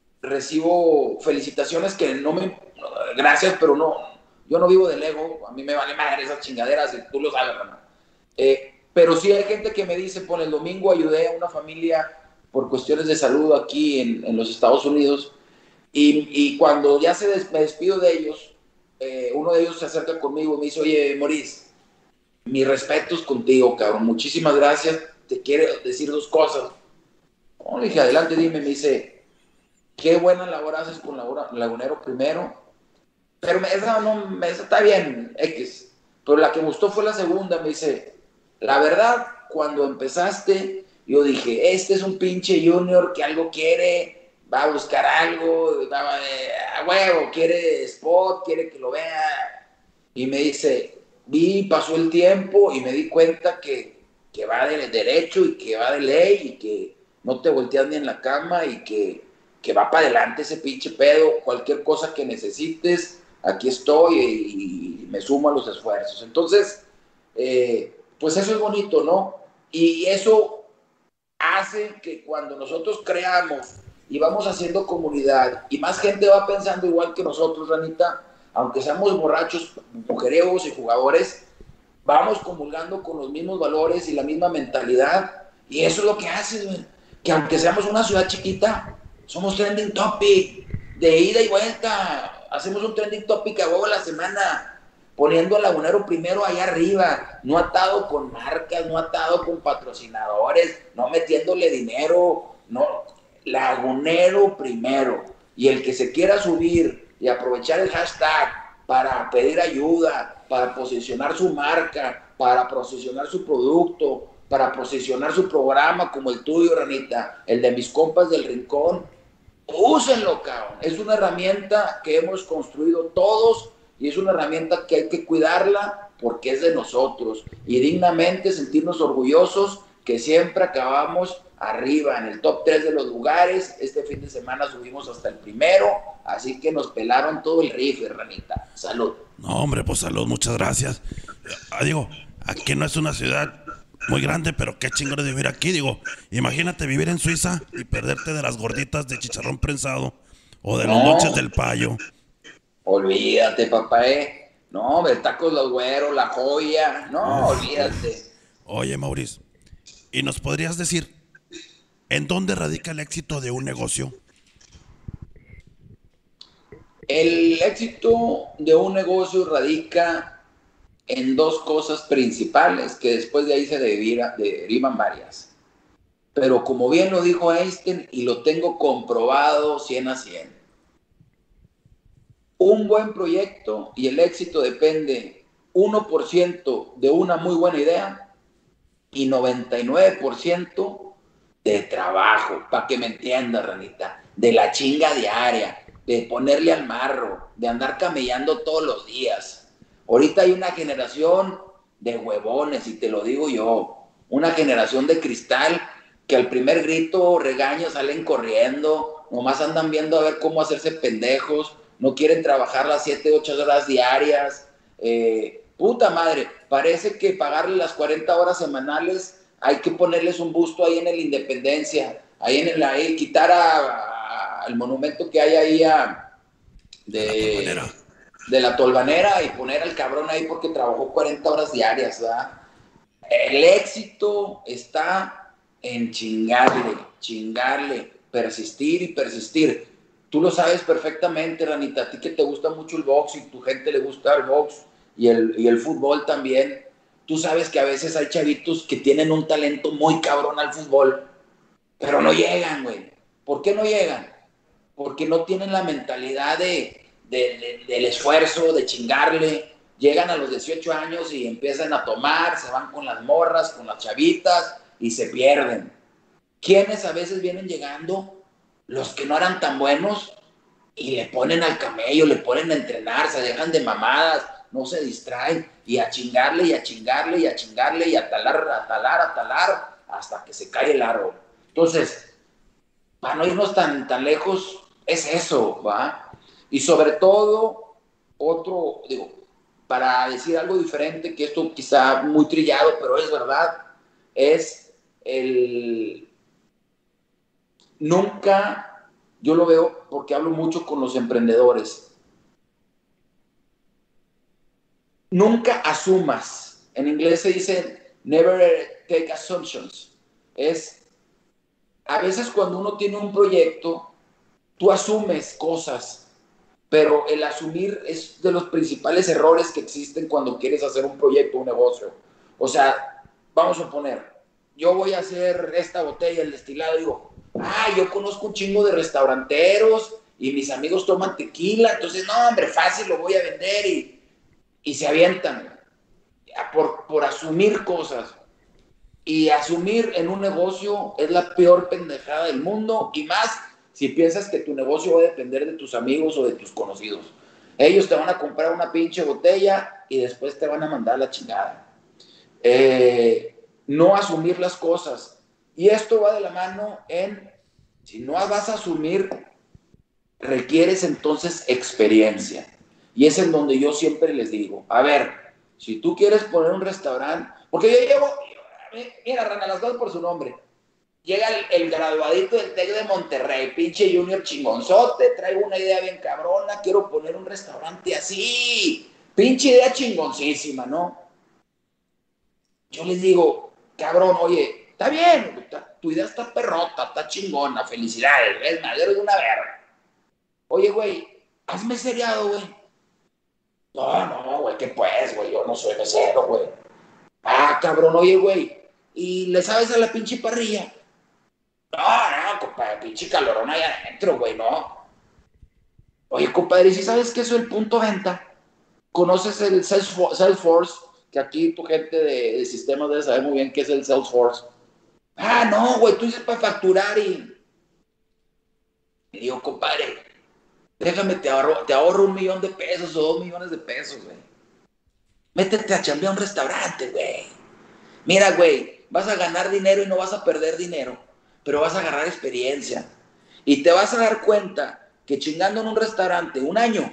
recibo felicitaciones que no me... Gracias, pero no, yo no vivo del ego, a mí me vale madre esas chingaderas, y tú lo sabes, hermano. Pero sí hay gente que me dice, por el domingo ayudé a una familia por cuestiones de salud aquí en los Estados Unidos, y cuando ya me despido de ellos, uno de ellos se acerca conmigo y me dice, oye, Maurice, mis respetos contigo, cabrón, muchísimas gracias, te quiero decir dos cosas. Oh, le dije, adelante, dime. Me dice, qué buena labor haces con Lagunero primero, pero esa no, esa está bien, X. Pero la que me gustó fue la segunda. Me dice, la verdad, cuando empezaste, yo dije, este es un pinche junior que algo quiere, va a buscar algo, a huevo, quiere spot, quiere que lo vea. Y me dice, pasó el tiempo y me di cuenta que va de derecho y que va de ley y que no te volteas ni en la cama y que va para adelante ese pinche pedo. Cualquier cosa que necesites, aquí estoy y me sumo a los esfuerzos. Entonces, pues eso es bonito, ¿no? Y eso hace que cuando nosotros creamos y vamos haciendo comunidad y más gente va pensando igual que nosotros, Ranita, aunque seamos borrachos, mujeriegos y jugadores, vamos comulgando con los mismos valores y la misma mentalidad. Y eso es lo que hace, güey. Que aunque seamos una ciudad chiquita, somos trending topic de ida y vuelta. Hacemos un trending topic a huevo a la semana, poniendo al Lagunero primero allá arriba, no atado con marcas, no atado con patrocinadores, no metiéndole dinero, no, Lagunero primero. Y el que se quiera subir y aprovechar el hashtag para pedir ayuda, para posicionar su marca, para posicionar su producto, para posicionar su programa como el tuyo, Ranita, el de mis compas del rincón, úsenlo, cabrón. Es una herramienta que hemos construido todos y es una herramienta que hay que cuidarla porque es de nosotros y dignamente sentirnos orgullosos que siempre acabamos arriba en el top 3 de los lugares. Este fin de semana subimos hasta el primero, así que nos pelaron todo el rifle, Ranita. Salud. No, hombre, pues salud, muchas gracias. Digo, aquí no es una ciudad muy grande, pero qué chingón es vivir aquí. Digo, imagínate vivir en Suiza y perderte de las gorditas de chicharrón prensado o de los lonches del payo. Olvídate, papá, No, el tacos los güeros, la joya. No, Uf, olvídate. uf. Oye, Maurice, ¿y nos podrías decir en dónde radica el éxito de un negocio? El éxito de un negocio radica en dos cosas principales, que después de ahí se derivan varias. Pero como bien lo dijo Einstein, y lo tengo comprobado 100 a 100, un buen proyecto y el éxito depende 1% de una muy buena idea y 99% de trabajo, para que me entiendas, Ranita, de la chinga diaria, de ponerle al marro, de andar camellando todos los días. Ahorita hay una generación de huevones, y te lo digo yo, una generación de cristal que al primer grito regaño salen corriendo, nomás andan viendo a ver cómo hacerse pendejos, no quieren trabajar las 7, 8 horas diarias. Puta madre, parece que pagarle las 40 horas semanales hay que ponerles un busto ahí en el Independencia, ahí en el, quitar el monumento que hay ahí de la Tolvanera y poner al cabrón ahí porque trabajó 40 horas diarias, ¿verdad? El éxito está en chingarle, persistir y persistir. Tú lo sabes perfectamente, Ranita, a ti que te gusta mucho el box y tu gente le gusta el box y el fútbol también. Tú sabes que a veces hay chavitos que tienen un talento muy cabrón al fútbol, pero no llegan, güey. ¿Por qué no llegan? Porque no tienen la mentalidad del esfuerzo, de chingarle. Llegan a los 18 años y empiezan a tomar, se van con las morras, con las chavitas y se pierden. ¿Quiénes a veces vienen llegando? Los que no eran tan buenos y le ponen al camello, le ponen a entrenar, se dejan de mamadas, no se distraen y a chingarle y a chingarle y a chingarle y a talar hasta que se cae el árbol. Entonces, para no irnos tan lejos, es eso, ¿va? Y sobre todo, otro, digo, para decir algo diferente, que esto quizá muy trillado, pero es verdad, es el nunca, yo lo veo porque hablo mucho con los emprendedores, nunca asumas, en inglés se dice never take assumptions, es a veces cuando uno tiene un proyecto, tú asumes cosas, pero el asumir es de los principales errores que existen cuando quieres hacer un proyecto, un negocio. O sea, vamos a poner, yo voy a hacer esta botella, el destilado, digo, yo conozco un chingo de restauranteros y mis amigos toman tequila, entonces, no, hombre, fácil, lo voy a vender y se avientan por asumir cosas. Y asumir en un negocio es la peor pendejada del mundo, y más si piensas que tu negocio va a depender de tus amigos o de tus conocidos. Ellos te van a comprar una pinche botella y después te van a mandar la chingada. No asumir las cosas Y esto va de la mano en, si no vas a asumir, requieres entonces experiencia. Y es en donde yo siempre les digo, a ver, si tú quieres poner un restaurante, porque yo llevo, mira, Rana, las cosas por su nombre. Llega el graduadito del TEC de Monterrey, pinche junior chingonzote, traigo una idea bien cabrona, quiero poner un restaurante así, pinche idea chingoncísima, ¿no? Yo les digo, cabrón, oye, está bien, tu idea está perrota, está chingona, felicidades, es madero de una verga. Oye, güey, hazme seriado, güey. No, güey, ¿qué pues, güey? Yo no soy mesero, güey. Ah, cabrón, oye, güey, ¿y le sabes a la pinche parrilla? No, compadre, pinche calorón ahí adentro, güey, no. Oye, compadre, ¿y si sabes qué es el punto venta? ¿Conoces el Salesforce? Que aquí tu gente de sistemas debe saber muy bien qué es el Salesforce. Ah, no, güey, tú dices para facturar y... Le digo, compadre, déjame, te ahorro 1,000,000 de pesos o 2,000,000 de pesos, güey. Métete a chambear a un restaurante, güey. Mira, güey, vas a ganar dinero y no vas a perder dinero, pero vas a agarrar experiencia. Y te vas a dar cuenta que chingando en un restaurante un año,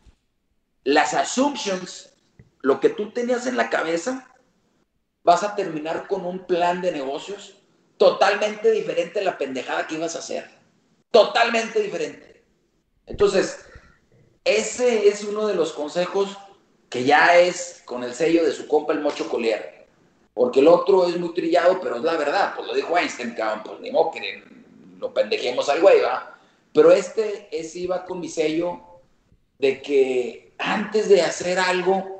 las assumptions, lo que tú tenías en la cabeza, vas a terminar con un plan de negocios totalmente diferente a la pendejada que ibas a hacer. Totalmente diferente. Entonces, ese es uno de los consejos que ya es con el sello de su compa el Mocho Collier. Porque el otro es muy trillado, pero es la verdad. Pues lo dijo Einstein, cabrón, pues ni modo que lo pendejemos al güey, ¿va? Pero ese iba con mi sello de que antes de hacer algo,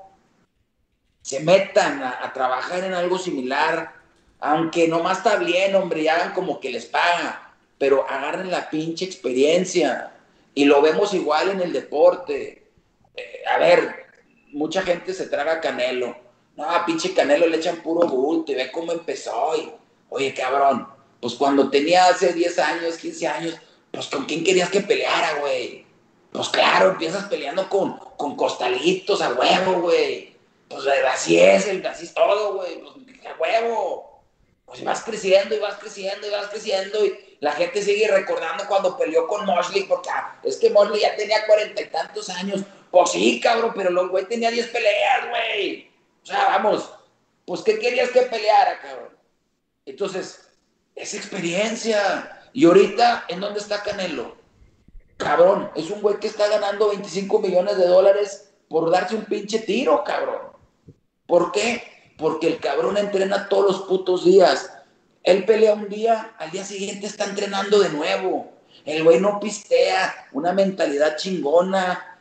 se metan a trabajar en algo similar, aunque nomás está bien, hombre, y hagan como que les paga, pero agarren la pinche experiencia. Y lo vemos igual en el deporte. A ver, mucha gente se traga Canelo. No, pinche Canelo le echan puro bulto y ve cómo empezó. Y, oye, cabrón, pues cuando tenía hace 10 años, 15 años, pues ¿con quién querías que peleara, güey? Pues claro, empiezas peleando con costalitos a huevo, güey. Pues así es todo, güey. Pues a huevo. Pues vas creciendo y vas creciendo y vas creciendo y la gente sigue recordando cuando peleó con Mosley, porque es que Mosley ya tenía 40 y tantos años. Pues sí, cabrón, pero el güey tenía 10 peleas, güey. O sea, vamos, pues ¿qué querías que peleara, cabrón? Entonces, es experiencia. Y ahorita, ¿en dónde está Canelo? Cabrón, es un güey que está ganando 25 millones de dólares por darse un pinche tiro, cabrón. ¿Por qué? Porque el cabrón entrena todos los putos días. Él pelea un día, al día siguiente está entrenando de nuevo. El güey no pistea, una mentalidad chingona,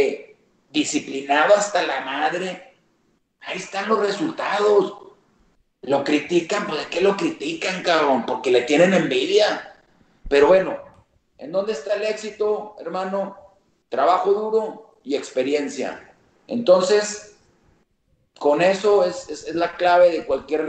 disciplinado hasta la madre. Ahí están los resultados. Lo critican, pues ¿de qué lo critican, cabrón? Porque le tienen envidia. Pero bueno, ¿en dónde está el éxito, hermano? Trabajo duro y experiencia. Entonces, con eso es la clave de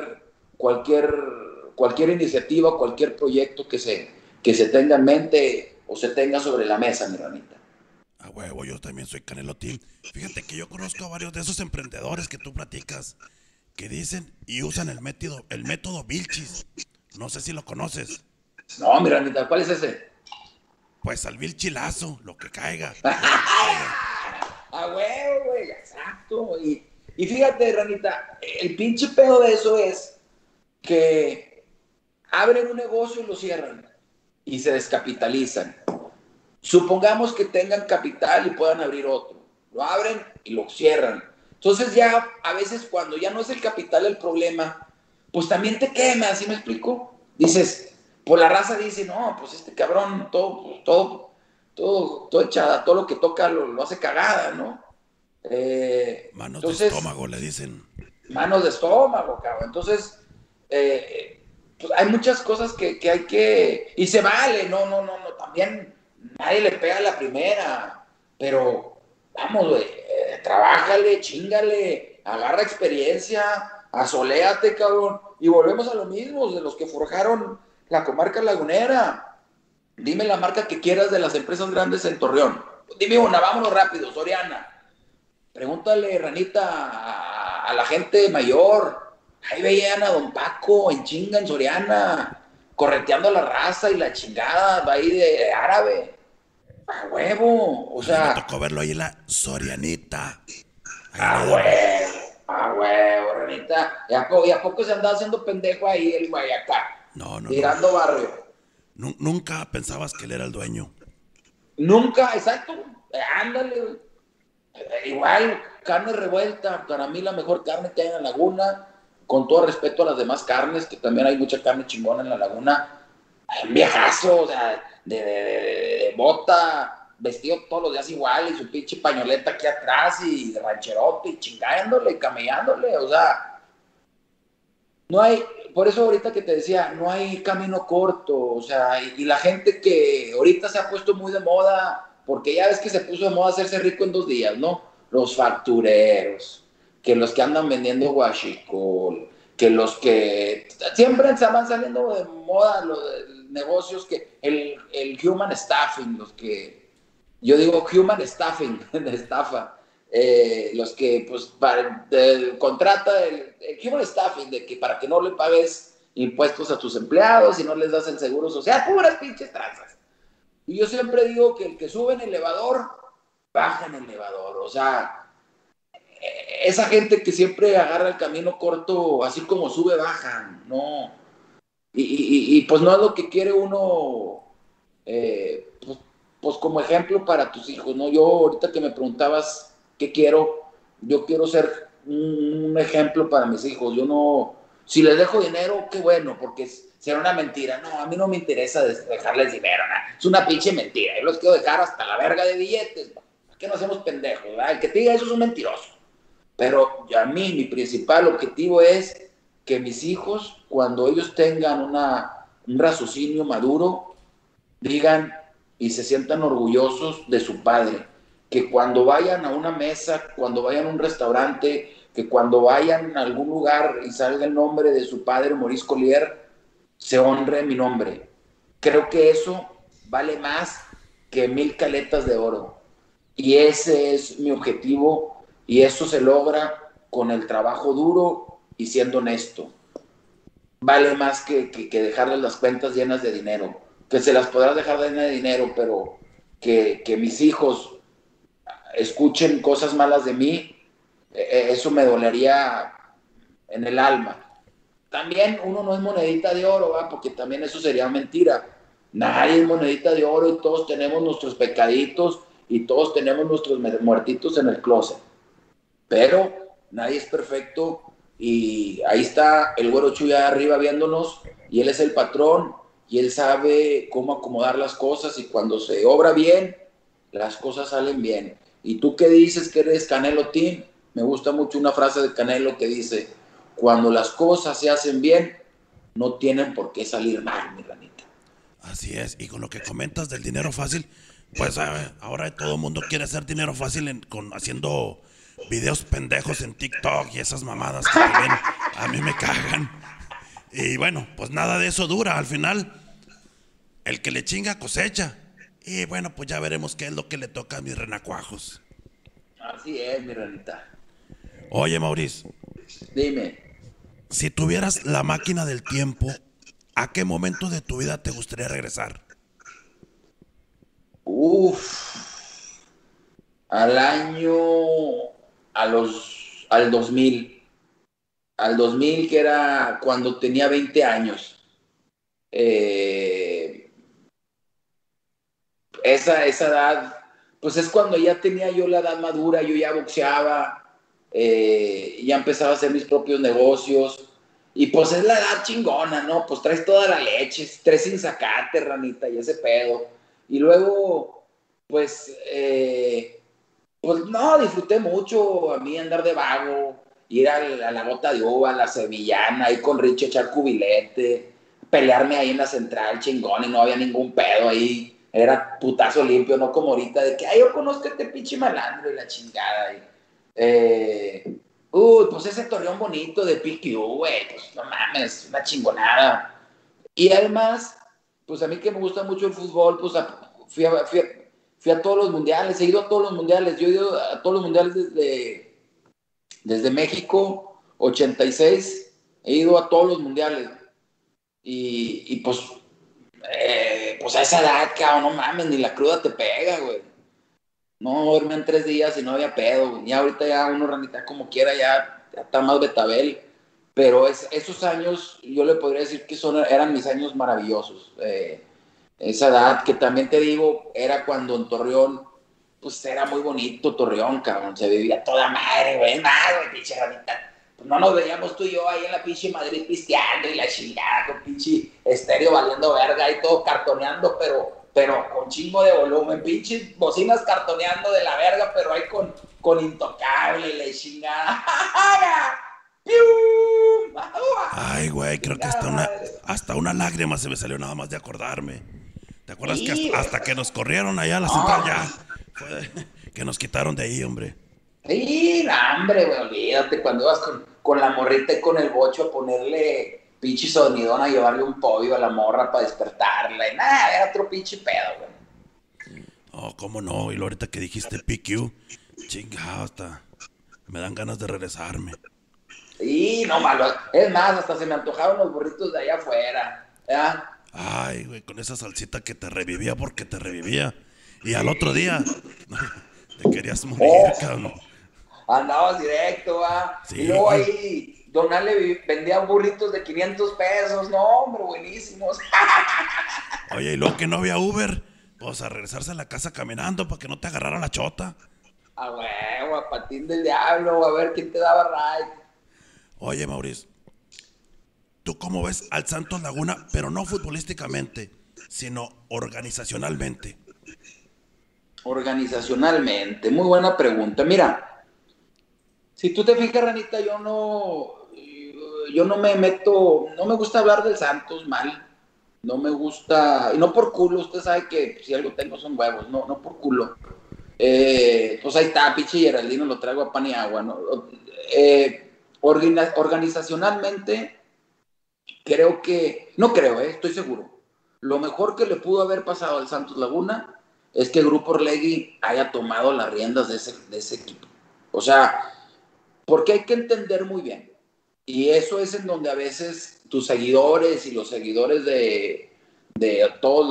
cualquier iniciativa, cualquier proyecto que se tenga en mente o se tenga sobre la mesa, mi ranita. A huevo, yo también soy Canelo Team. Fíjate que yo conozco a varios de esos emprendedores que tú platicas, que dicen y usan el método Vilchis. No sé si lo conoces. No, mi ranita, ¿cuál es ese? Pues al Vilchilazo, lo que caiga, lo que caiga. A huevo, güey, exacto. Y fíjate, ranita, el pinche pedo de eso es que abren un negocio y lo cierran y se descapitalizan. Supongamos que tengan capital y puedan abrir otro. Lo abren y lo cierran. Entonces ya a veces cuando ya no es el capital el problema, pues también te quema, ¿sí me explico? Dices, pues la raza dice, no, pues este cabrón, todo echada, todo lo que toca lo hace cagada, ¿no? Manos de Entonces, estómago, le dicen. manos de estómago, cabrón. Entonces, pues hay muchas cosas que hay que... Y se vale, no, también nadie le pega a la primera, pero vamos, güey, trabájale, chingale, agarra experiencia, asoléate, cabrón. Y volvemos a lo mismo, de los que forjaron la comarca lagunera. Dime la marca que quieras de las empresas grandes en Torreón. Dime una, vámonos rápido, Soriana. Pregúntale, ranita, a la gente mayor. Ahí veían a don Paco en chinga en Soriana. correteando a la raza y la chingada, va ahí de árabe. A huevo, o A mí me sea, tocó verlo ahí en la Sorianita. Ahí en a Hidalgo. huevo, Renita. Y a poco se andaba haciendo pendejo ahí el güey acá, No, no, no. tirando barrio? Nunca pensabas que él era el dueño. Nunca, exacto, ándale. Igual, carne revuelta, para mí la mejor carne que hay en la laguna, con todo respeto a las demás carnes, que también hay mucha carne chingona en la laguna. Un viejazo, o sea, de bota, vestido todos los días igual, y su pinche pañoleta aquí atrás, y rancherote, y chingándole, y camellándole, o sea, no hay, por eso ahorita que te decía, no hay camino corto, o sea, y la gente que ahorita se ha puesto muy de moda, porque ya ves que se puso de moda hacerse rico en 2 días, ¿no? Los factureros, que los que andan vendiendo guachicol, que los que siempre se van saliendo de moda los negocios, que el human staffing, los que, yo digo human staffing, de estafa, los que pues contrata el human staffing de que para que no le pagues impuestos a tus empleados y no les das el seguro social, puras pinches tranzas. Y yo siempre digo que el que sube en el elevador, baja en el elevador. O sea, esa gente que siempre agarra el camino corto, así como sube, bajan, no. Y pues no es lo que quiere uno, pues como ejemplo para tus hijos, ¿no? Yo ahorita que me preguntabas qué quiero, yo quiero ser un ejemplo para mis hijos. Yo no, si les dejo dinero, qué bueno, porque será una mentira. No, a mí no me interesa dejarles dinero, ¿no? Es una pinche mentira. Yo los quiero dejar hasta la verga de billetes. ¿Por qué no hacemos pendejos? ¿Verdad? El que te diga eso es un mentiroso. Pero a mí mi principal objetivo es que mis hijos, cuando ellos tengan un raciocinio maduro, digan y se sientan orgullosos de su padre. Que cuando vayan a una mesa, cuando vayan a un restaurante, que cuando vayan a algún lugar y salga el nombre de su padre, Maurice Collier, se honre mi nombre. Creo que eso vale más que 1,000 caletas de oro. Y ese es mi objetivo y eso se logra con el trabajo duro y siendo honesto. Vale más que dejarles las cuentas llenas de dinero. Que se las podrás dejar llenas de dinero, pero que mis hijos escuchen cosas malas de mí, eso me dolería en el alma. También uno no es monedita de oro, ¿va? Porque también eso sería mentira. Nadie es monedita de oro y todos tenemos nuestros pecaditos y todos tenemos nuestros muertitos en el closet. Pero nadie es perfecto y ahí está el güero Chuy arriba viéndonos y él es el patrón y él sabe cómo acomodar las cosas y cuando se obra bien, las cosas salen bien. ¿Y tú qué dices que eres Canelo Team? Me gusta mucho una frase de Canelo que dice, cuando las cosas se hacen bien, no tienen por qué salir mal, mi ranita. Así es. Y con lo que comentas del dinero fácil, pues ahora todo el mundo quiere hacer dinero fácil haciendo videos pendejos en TikTok y esas mamadas que también a mí me cagan. Y bueno, pues nada de eso dura. Al final, el que le chinga cosecha. Y bueno, pues ya veremos qué es lo que le toca a mis renacuajos. Así es, mi ranita. Oye, Maurice, Dime. si tuvieras la máquina del tiempo, ¿a qué momento de tu vida te gustaría regresar? Uf, al año, al 2000, al 2000 que era cuando tenía 20 años. Eh, esa edad, pues es cuando ya tenía yo la edad madura, yo ya boxeaba, ya empezaba a hacer mis propios negocios, y pues es la edad chingona, ¿no? Pues traes toda la leche, traes sin sacate, ranita, y ese pedo. Y luego, pues, pues no, disfruté mucho a mí andar de vago, ir a la Gota de Uva, a la Sevillana, ir con Richie a echar cubilete, pelearme ahí en la central chingón y no había ningún pedo ahí. Era putazo limpio, no como ahorita de que, ay, yo conozco a este pinche malandro y la chingada. Pues ese torreón bonito de PQ, güey, pues no mames, una chingonada. Y además, pues a mí que me gusta mucho el fútbol, pues fui a todos los mundiales, he ido a todos los mundiales, yo he ido a todos los mundiales desde México, 86, he ido a todos los mundiales. Pues, pues a esa edad, cabrón, no mames, ni la cruda te pega, güey. No, dormían 3 días y no había pedo, güey. Ya ahorita ya uno ranita como quiera, ya está más betabel. Pero esos años, yo le podría decir que eran mis años maravillosos. Esa edad que también te digo, era cuando en Torreón, pues era muy bonito Torreón, cabrón. Se vivía toda madre, güey. Nada, güey, pinche ranita. Pues no nos veíamos tú y yo ahí en la pinche Madrid pisteando y la chingada con pinche estéreo valiendo verga y todo cartoneando, pero con chingo de volumen, pinches bocinas cartoneando de la verga, pero ahí con Intocable y la chingada. Ay, güey, creo que hasta una lágrima se me salió nada más de acordarme. ¿Te acuerdas que Sí, hasta que nos corrieron allá a la central no, ya? Que nos quitaron de ahí, hombre. sí, no, hombre, güey, olvídate, cuando ibas con la morrita y con el bocho a ponerle pinche sonidón a llevarle un pollo a la morra para despertarla y nada, era otro pinche pedo, güey. Oh, cómo no. Y lo ahorita que dijiste PQ, chingado, hasta me dan ganas de regresarme. Sí, no malo. Es más, hasta se me antojaron los burritos de allá afuera. ¿Ya? Ay, güey, con esa salsita que te revivía porque te revivía. Y al otro día te querías morir, Oh, cabrón. andabas directo, va. Y Sí, luego ahí, Don Ale vendía burritos de 500 pesos. No, hombre, buenísimos. oye, y luego que no había Uber, pues a regresarse a la casa caminando para que no te agarrara la chota. A huevo, a patín del diablo, a ver quién te daba ride. Oye, Mauricio, ¿tú cómo ves al Santos Laguna, pero no futbolísticamente, sino organizacionalmente? Organizacionalmente, muy buena pregunta. Mira, si tú te fijas, Ranita, yo no me meto, no me gusta hablar del Santos mal, no me gusta, y no por culo, usted sabe que si algo tengo son huevos, no por culo. Pues ahí está, pinche Geraldino, lo traigo a pan y agua, ¿no? Organizacionalmente, no creo, estoy seguro. Lo mejor que le pudo haber pasado al Santos Laguna es que Grupo Orlegui haya tomado las riendas de ese equipo. O sea, porque hay que entender muy bien. Y eso es en donde a veces tus seguidores y los seguidores de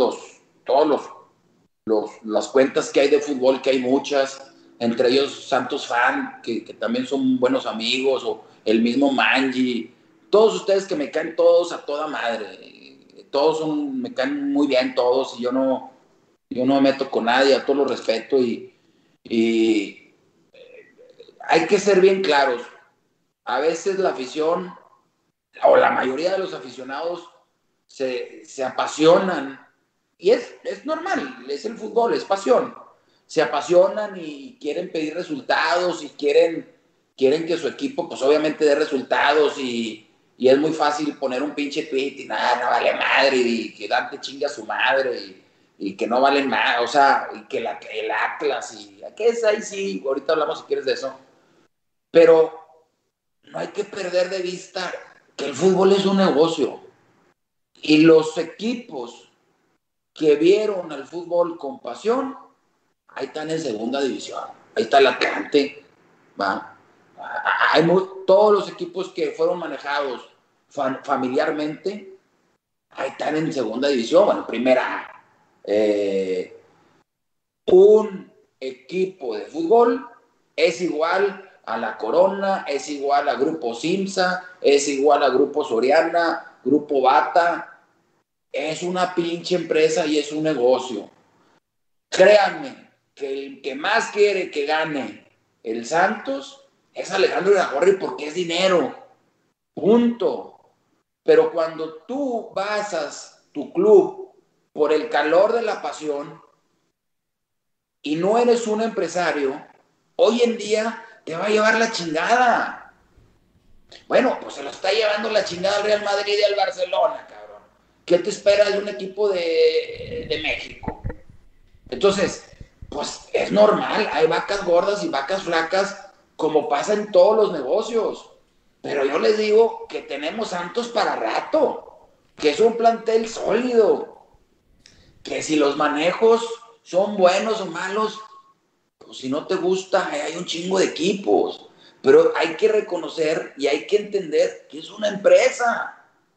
las cuentas que hay de fútbol, que hay muchas, entre ellos Santos Fan, que también son buenos amigos, o el mismo Manji, todos ustedes que me caen todos a toda madre, me caen muy bien todos, y yo no me meto con nadie, a todos los respeto, y hay que ser bien claros. A veces la afición, o la mayoría de los aficionados, se apasionan, y es normal, es el fútbol, es pasión. Se apasionan y quieren pedir resultados y quieren que su equipo, pues obviamente dé resultados, y es muy fácil poner un pinche tweet y nada, no vale madre, y que Dante chinga a su madre, y que no valen nada, o sea, y que el Atlas, y que es ahí sí, ahorita hablamos si quieres de eso, pero no hay que perder de vista que el fútbol es un negocio, y los equipos que vieron al fútbol con pasión, ahí están en segunda división. Ahí está el Atlante, ¿va? Todos los equipos que fueron manejados familiarmente, ahí están en segunda división, bueno, primera. Un equipo de fútbol es igual a la Corona, es igual a Grupo Simsa, es igual a Grupo Soriana, Grupo Bata. Es una pinche empresa y es un negocio. Créanme que el que más quiere que gane el Santos es Alejandro Iragorri, porque es dinero. Punto. Pero cuando tú basas tu club por el calor de la pasión y no eres un empresario, hoy en día te va a llevar la chingada. Bueno, pues se lo está llevando la chingada al Real Madrid y al Barcelona, cabrón. ¿Qué te espera de un equipo de México? Entonces, pues es normal, hay vacas gordas y vacas flacas, como pasa en todos los negocios. Pero yo les digo que tenemos Santos para rato, que es un plantel sólido, que si los manejos son buenos o malos, pues si no te gusta, hay un chingo de equipos. Pero hay que reconocer y hay que entender que es una empresa.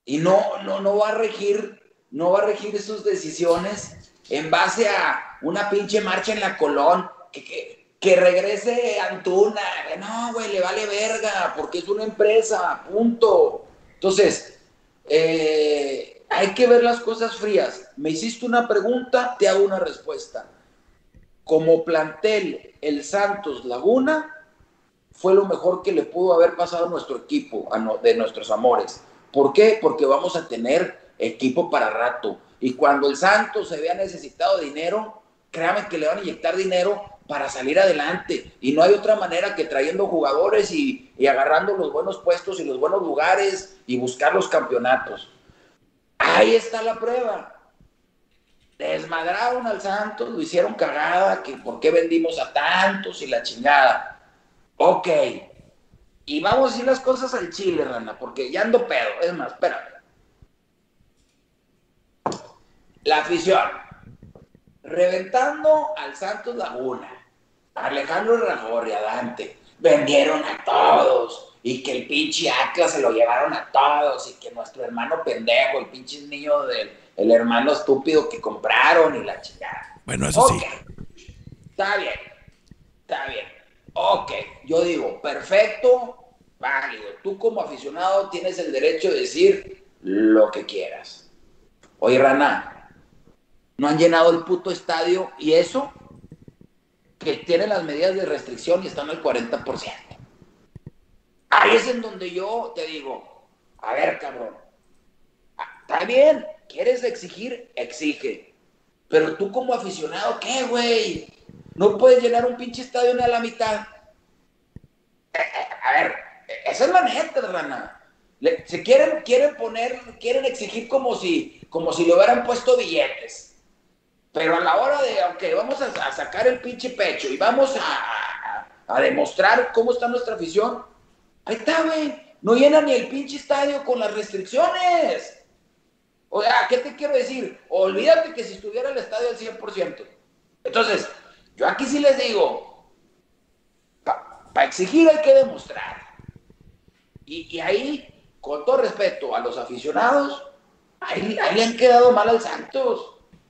Y no va a regir, no va a regir sus decisiones en base a una pinche marcha en la Colón, que regrese Antuna. No, güey, le vale verga, porque es una empresa, punto. Entonces, hay que ver las cosas frías. Me hiciste una pregunta, te hago una respuesta. Como plantel, el Santos Laguna fue lo mejor que le pudo haber pasado a nuestro equipo, de nuestros amores. ¿Por qué? Porque vamos a tener equipo para rato. Y cuando el Santos se vea necesitado de dinero, créanme que le van a inyectar dinero para salir adelante. Y no hay otra manera que trayendo jugadores y agarrando los buenos puestos y los buenos lugares y buscar los campeonatos. Ahí está la prueba. Desmadraron al Santos, lo hicieron cagada, que por qué vendimos a tantos y la chingada. Ok, y vamos a decir las cosas al chile, Rana, porque ya ando pedo. Es más, espérame. La afición, reventando al Santos Laguna, a Alejandro Ragorri, a Dante, vendieron a todos, y que el pinche Atlas se lo llevaron a todos, y que nuestro hermano pendejo, el pinche niño del hermano estúpido que compraron, y la chingada. Bueno, eso sí. Está bien, está bien. Ok, yo digo, perfecto, válido. Tú como aficionado tienes el derecho de decir lo que quieras. Oye, Rana, no han llenado el puto estadio y eso que tienen las medidas de restricción y están al 40%. Ahí es en donde yo te digo, a ver, cabrón, está bien, quieres exigir, exige. Pero tú como aficionado, ¿qué, güey? No puedes llenar un pinche estadio ni a la mitad. A ver, esa es la neta, Rana. Se quieren exigir como si le hubieran puesto billetes. Pero a la hora de, ok, vamos a sacar el pinche pecho y vamos a demostrar cómo está nuestra afición, ahí está, güey. No llena ni el pinche estadio con las restricciones. O sea, ¿qué te quiero decir? Olvídate que si estuviera el estadio al 100%. Entonces, yo aquí sí les digo, para exigir hay que demostrar. Y ahí, con todo respeto a los aficionados, ahí le han quedado mal al Santos.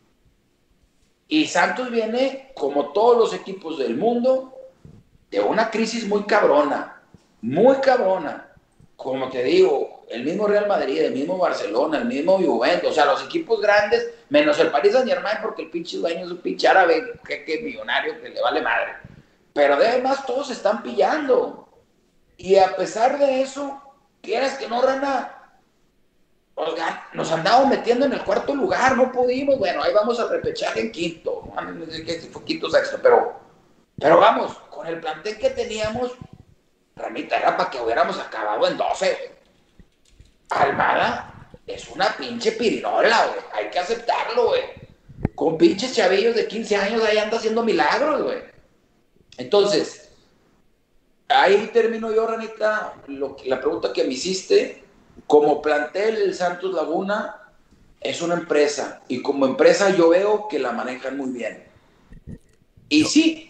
Y Santos viene, como todos los equipos del mundo, de una crisis muy cabrona. Muy cabrona. Como te digo, el mismo Real Madrid, el mismo Barcelona, el mismo Juventus, o sea, los equipos grandes, menos el Paris Saint-Germain, porque el pinche dueño es un pinche árabe, que millonario, que le vale madre. Pero además todos se están pillando. Y a pesar de eso, quieras que no, Rana, oigan, nos andamos metiendo en el cuarto lugar, no pudimos, bueno, ahí vamos a repechar en quinto, no sé qué, si fue quinto sexto, pero vamos, con el plantel que teníamos, Ramita, era para que hubiéramos acabado en 12. Almada es una pinche pirinola, güey, hay que aceptarlo, güey. Con pinches chavillos de 15 años ahí anda haciendo milagros, güey. Entonces, ahí termino yo, Ranita, la pregunta que me hiciste. Como plantel, el Santos Laguna es una empresa, y como empresa yo veo que la manejan muy bien. Y sí,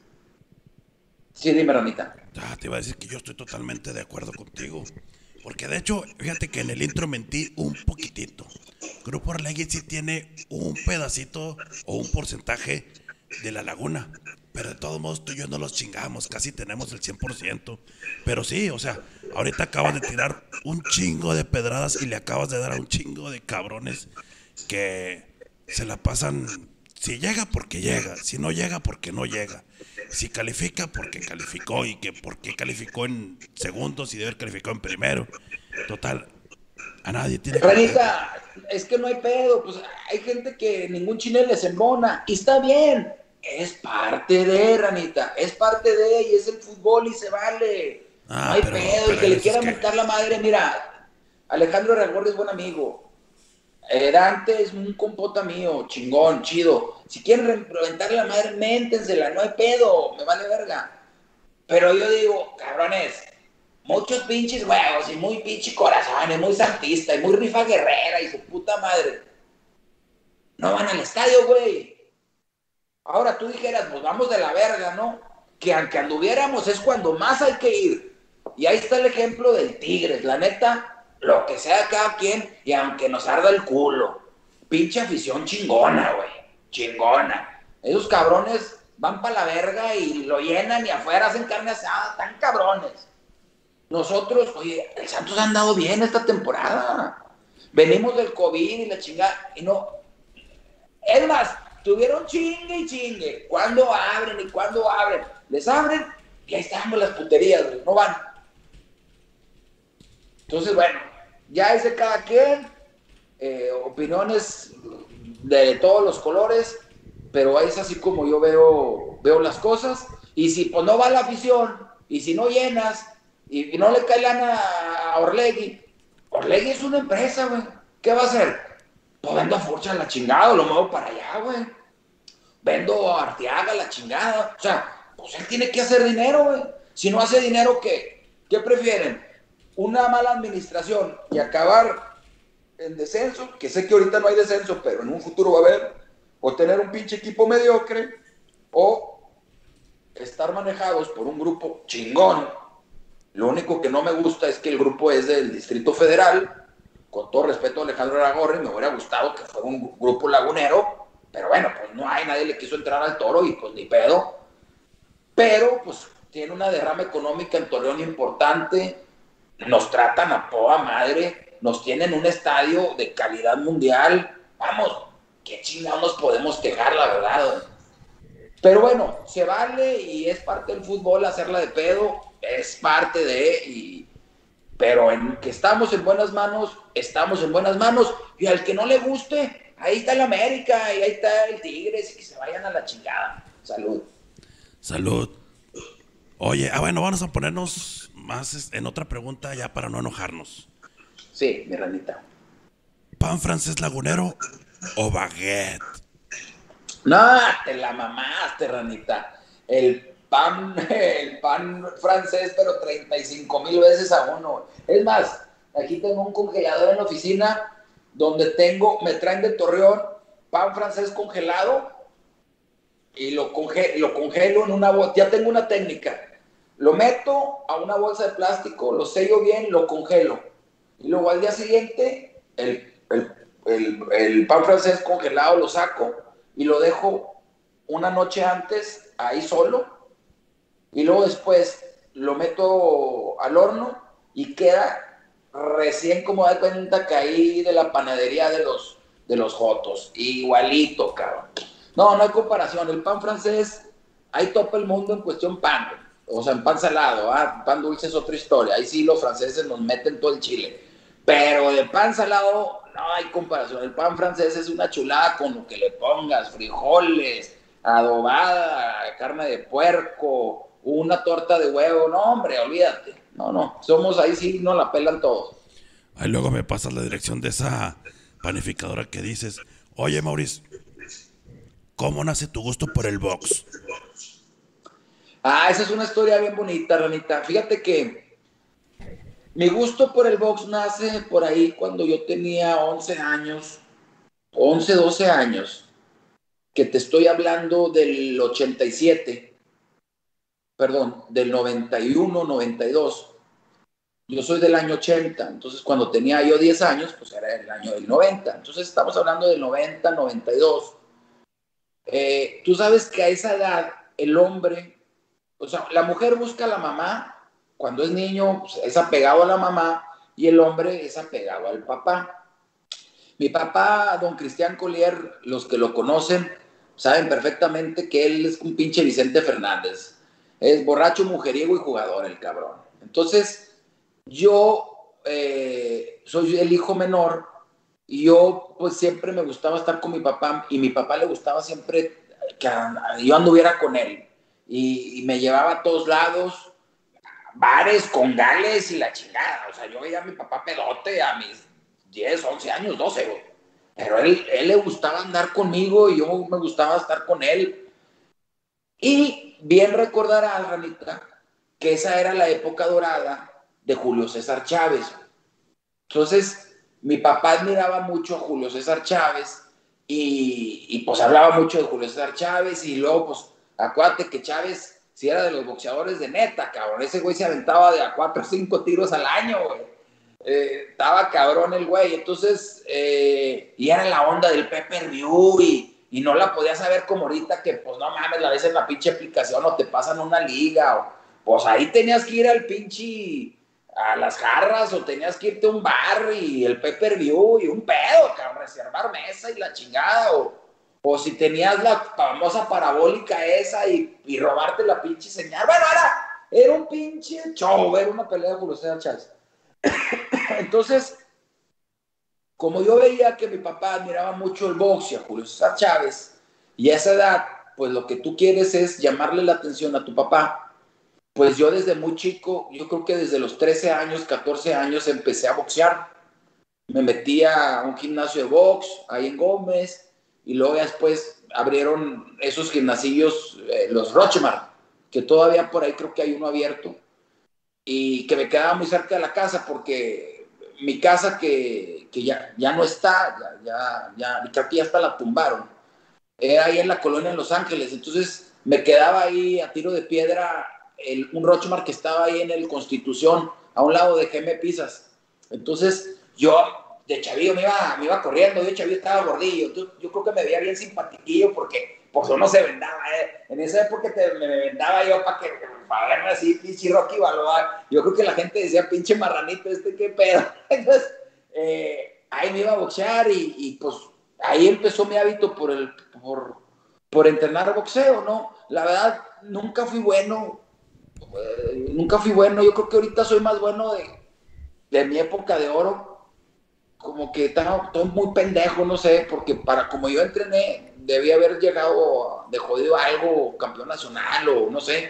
dime, Ranita. Te iba a decir que yo estoy totalmente de acuerdo contigo. Porque de hecho, fíjate que en el intro mentí un poquitito. Grupo Orlegui sí tiene un pedacito o un porcentaje de la laguna. Pero de todos modos tú y yo no los chingamos, casi tenemos el 100%. Pero sí, o sea, ahorita acabas de tirar un chingo de pedradas y le acabas de dar a un chingo de cabrones que se la pasan, si llega porque llega, si no llega porque no llega, si califica porque calificó y que porque calificó en segundos y debe haber calificado en primero. Total, a nadie tiene que... Ranita, es que no hay pedo, pues hay gente que ningún chile les embona y está bien. Es parte de, Ranita, es parte de, y es el fútbol y se vale. No hay pedo, y que le quiera mentar la madre. Mira, Alejandro Ragorri es buen amigo. Dante es un compota mío, chingón, chido. Si quieren reventarle la madre, méntensela, no hay pedo, me vale verga. Pero yo digo, cabrones, muchos pinches huevos y muy pinche corazones, muy santista y muy rifa guerrera y su puta madre. No van al estadio, güey. Ahora tú dijeras, pues vamos de la verga, ¿no? Que aunque anduviéramos es cuando más hay que ir. Y ahí está el ejemplo del Tigres. La neta, lo que sea cada quien, y aunque nos arda el culo, pinche afición chingona, güey, chingona. Esos cabrones van para la verga y lo llenan y afuera hacen carne asada, tan cabrones. Nosotros, oye, el Santos ha andado bien esta temporada. Venimos del COVID y la chingada, y no. Es más, tuvieron chingue y chingue. ¿Cuándo abren y cuándo abren? Les abren y ahí están las puterías, güey, no van. Entonces, bueno, ya es de cada quien, opiniones de todos los colores, pero es así como yo veo las cosas. Y si pues no va la afición, y si no llenas, y no le cae lana a Orlegui, Orlegui es una empresa, güey. ¿Qué va a hacer? Pues vendo a Furcha la chingada, lo muevo para allá, güey. Vendo a Arteaga la chingada. O sea, pues él tiene que hacer dinero, güey. Si no hace dinero, ¿qué prefieren? Una mala administración y acabar en descenso, que sé que ahorita no hay descenso, pero en un futuro va a haber, o tener un pinche equipo mediocre, o estar manejados por un grupo chingón. Lo único que no me gusta es que el grupo es del Distrito Federal. Con todo respeto a Alejandro Aragorri, me hubiera gustado que fuera un grupo lagunero, pero bueno, pues no hay, nadie le quiso entrar al Toro y pues ni pedo. Pero pues tiene una derrama económica en Torreón importante, nos tratan a toda madre, nos tienen un estadio de calidad mundial. Vamos, qué chingados nos podemos quejar, la verdad. Pero bueno, se vale y es parte del fútbol hacerla de pedo, es parte pero en que estamos en buenas manos, estamos en buenas manos, y al que no le guste, ahí está el América y ahí está el Tigres, y que se vayan a la chingada. Salud. Salud. Oye, bueno, vamos a ponernos más en otra pregunta ya para no enojarnos. Sí, mi ranita. ¿Pan francés lagunero o baguette? No, te la mamaste, ranita. El pan francés, pero 35,000 veces a uno. Es más, aquí tengo un congelador en la oficina donde me traen de Torreón pan francés congelado y lo congelo en una bolsa. Ya tengo una técnica. Lo meto a una bolsa de plástico, lo sello bien, lo congelo. Y luego al día siguiente, el pan francés congelado lo saco y lo dejo una noche antes ahí solo. Y luego después lo meto al horno y queda recién como da cuenta que ahí de la panadería de los jotos. Igualito, cabrón. No hay comparación. El pan francés, ahí topa el mundo en cuestión pan. O sea, en pan salado, pan dulce es otra historia. Ahí sí los franceses nos meten todo el chile. Pero de pan salado no hay comparación. El pan francés es una chulada con lo que le pongas, frijoles, adobada, carne de puerco, una torta de huevo. No, hombre, olvídate. No. Somos ahí sí, nos la pelan todos. Ahí luego me pasas la dirección de esa panificadora que dices. Oye, Maurice, ¿cómo nace tu gusto por el box? Esa es una historia bien bonita, ranita. Fíjate que mi gusto por el box nace por ahí cuando yo tenía 11 años, 11, 12 años, que te estoy hablando del 87, perdón, del 91, 92. Yo soy del año 80, entonces cuando tenía yo 10 años, pues era el año del 90. Entonces estamos hablando del 90, 92. Tú sabes que a esa edad el hombre, o sea, la mujer busca a la mamá, cuando es niño pues, es apegado a la mamá y el hombre es apegado al papá. Mi papá, don Cristian Collier, los que lo conocen saben perfectamente que él es un pinche Vicente Fernández. Es borracho, mujeriego y jugador el cabrón. Entonces, yo soy el hijo menor y yo pues siempre me gustaba estar con mi papá y mi papá le gustaba siempre que yo anduviera con él y me llevaba a todos lados, bares, congales y la chingada. O sea, yo veía a mi papá pedote a mis 10, 11 años, 12, güey. Pero él le gustaba andar conmigo y yo me gustaba estar con él. Y bien recordarás, Ranita, que esa era la época dorada de Julio César Chávez. Entonces, mi papá admiraba mucho a Julio César Chávez y pues hablaba mucho de Julio César Chávez y luego, pues, acuérdate que Chávez, si era de los boxeadores de neta, cabrón, ese güey se aventaba de a 4 o 5 tiros al año, güey. Estaba cabrón el güey. Entonces, y era la onda del pay-per-view y no la podías saber como ahorita que, pues no mames, la ves en la pinche aplicación o te pasan una liga. Pues ahí tenías que ir al pinche, a las jarras o tenías que irte a un bar y el pay-per-view y un pedo, cabrón, reservar mesa y la chingada. O si tenías la famosa parabólica esa y robarte la pinche señal. Bueno, era un pinche show, era una pelea de Julio César Chávez. Entonces, como yo veía que mi papá admiraba mucho el box y a Julio César Chávez, y a esa edad, pues lo que tú quieres es llamarle la atención a tu papá, pues yo desde muy chico, yo creo que desde los 13 años, 14 años, empecé a boxear. Me metí a un gimnasio de box ahí en Gómez, y luego ya después abrieron esos gimnasillos, los Rochemar, que todavía por ahí creo que hay uno abierto, y que me quedaba muy cerca de la casa porque mi casa que ya no está, creo que ya hasta la tumbaron, era ahí en la colonia en Los Ángeles. Entonces me quedaba ahí a tiro de piedra un Rochmar que estaba ahí en el Constitución, a un lado de Jaime Pisas. Entonces yo de chavillo me iba corriendo, yo de chavillo estaba gordillo, entonces, yo creo que me veía bien simpatiquillo porque pues uno se vendaba, en esa época me vendaba yo para verme así, pinche Rocky Balboa. Yo creo que la gente decía, pinche marranito, qué pedo. Entonces, ahí me iba a boxear y pues ahí empezó mi hábito por entrenar boxeo, ¿no? La verdad, nunca fui bueno. Yo creo que ahorita soy más bueno de mi época de oro. Como que estoy muy pendejo, no sé, porque para como yo entrené, debía haber llegado de jodido a algo, campeón nacional o no sé.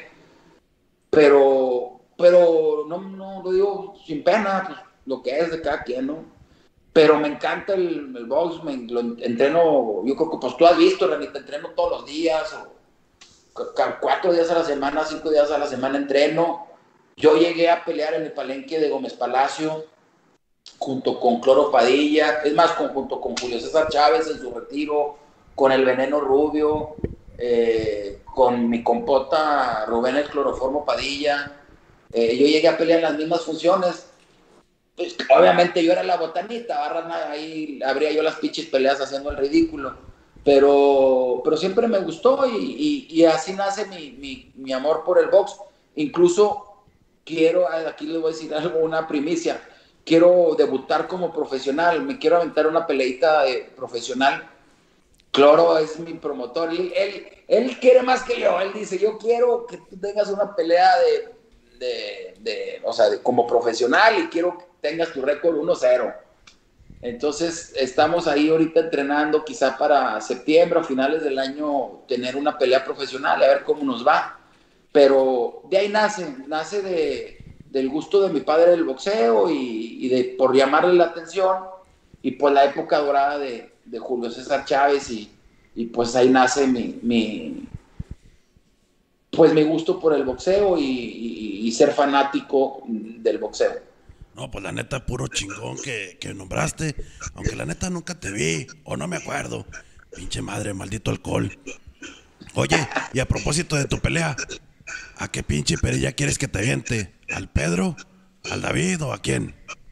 Pero no lo digo sin pena, pues lo que es de cada quien, ¿no? Pero me encanta el box, lo entreno, yo creo que pues tú has visto, Ranita, entreno todos los días, o 4 días a la semana, 5 días a la semana entreno. Yo llegué a pelear en el Palenque de Gómez Palacio, junto con Cloro Padilla, es más, junto con Julio César Chávez en su retiro, con el Veneno Rubio, con mi compota Rubén el Cloroformo Padilla. Yo llegué a pelear en las mismas funciones. Pues, obviamente yo era la botanita, ahí habría yo las pinches peleas haciendo el ridículo, pero siempre me gustó y así nace mi amor por el box. Incluso quiero, aquí les voy a decir algo, una primicia, quiero debutar como profesional, me quiero aventar una peleita profesional. Cloro es mi promotor, él quiere más que yo, él dice, yo quiero que tú tengas una pelea o sea, como profesional y quiero que tengas tu récord 1-0. Entonces estamos ahí ahorita entrenando, quizá para septiembre o finales del año tener una pelea profesional, a ver cómo nos va. Pero de ahí nace del gusto de mi padre del boxeo y por llamarle la atención y por la época dorada de Julio César Chávez y pues ahí nace pues mi gusto por el boxeo y ser fanático del boxeo. No, pues la neta, puro chingón que nombraste. Aunque la neta nunca te vi, o no me acuerdo. Pinche madre, maldito alcohol. Oye, y a propósito de tu pelea, ¿a qué pinche perilla quieres que te aviente? ¿Al Pedro? ¿Al David o a quién?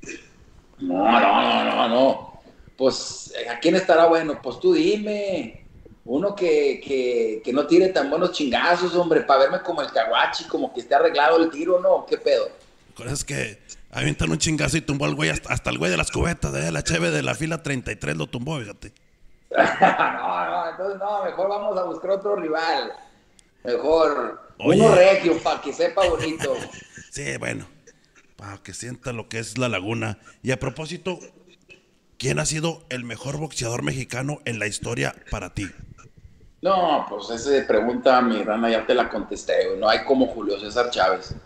No. Pues, ¿a quién estará bueno? Pues tú dime. Uno que no tire tan buenos chingazos, hombre, para verme como el Caguachi, como que esté arreglado el tiro, ¿no? ¿Qué pedo? Es que avientan un chingazo y tumbó al güey, hasta el güey de las cubetas, la cheve de la fila 33 lo tumbó, fíjate. Entonces no, mejor vamos a buscar otro rival. Mejor Oye. uno regio, para que sepa bonito. Sí, bueno, para que sienta lo que es la laguna. Y a propósito, ¿quién ha sido el mejor boxeador mexicano en la historia para ti? No, pues esa pregunta, mi rana, ya te la contesté. No hay como Julio César Chávez.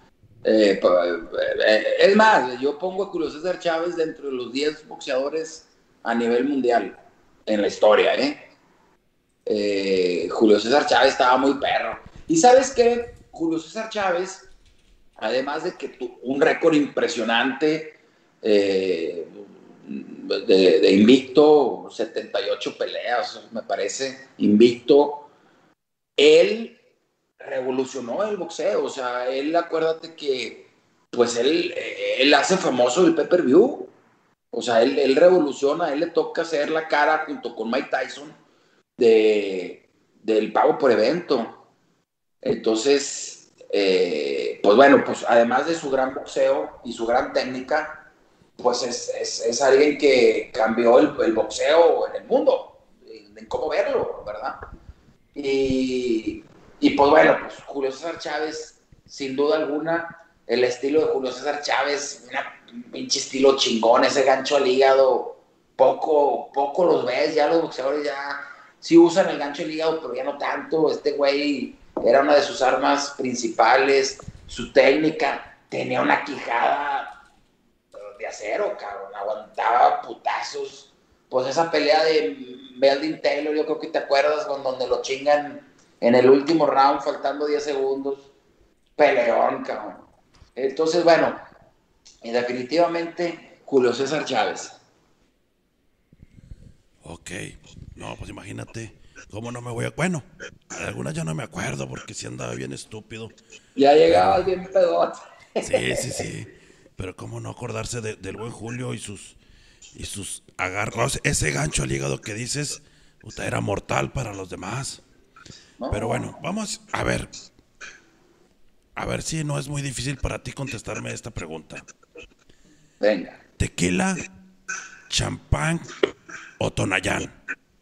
Es más, yo pongo a Julio César Chávez dentro de los 10 boxeadores a nivel mundial en la historia, Julio César Chávez estaba muy perro. ¿Y sabes qué? Julio César Chávez, además de que un récord impresionante de invicto, 78 peleas, me parece, invicto, él revolucionó el boxeo. O sea, él, acuérdate que pues él hace famoso el pay-per-view. O sea, él revoluciona, él le toca hacer la cara junto con Mike Tyson del pago por evento. Entonces, pues bueno, pues además de su gran boxeo y su gran técnica, pues es alguien que cambió el boxeo en el mundo, en cómo verlo, ¿verdad? Y pues bueno, pues Julio César Chávez, sin duda alguna, el estilo de Julio César Chávez, un pinche estilo chingón, ese gancho al hígado, poco los ves, ya los boxeadores ya sí usan el gancho al hígado, pero ya no tanto. Este güey era una de sus armas principales, su técnica, tenía una quijada de acero, cabrón, aguantaba putazos. Pues esa pelea de Belding Taylor, yo creo que te acuerdas, con donde lo chingan en el último round, faltando 10 segundos. Peleón, cabrón. Entonces, bueno, y definitivamente Julio César Chávez. Ok, no, pues imagínate, ¿cómo no me voy a...? Bueno, algunas ya no me acuerdo porque sí andaba bien estúpido, Ya pero llegabas bien pedón. sí, pero cómo no acordarse del buen Julio y sus agarros, ese gancho al hígado que dices, puta, era mortal para los demás. Pero bueno, No, vamos a ver si no es muy difícil para ti contestarme esta pregunta. venga. ¿Tequila, champán o tonayán?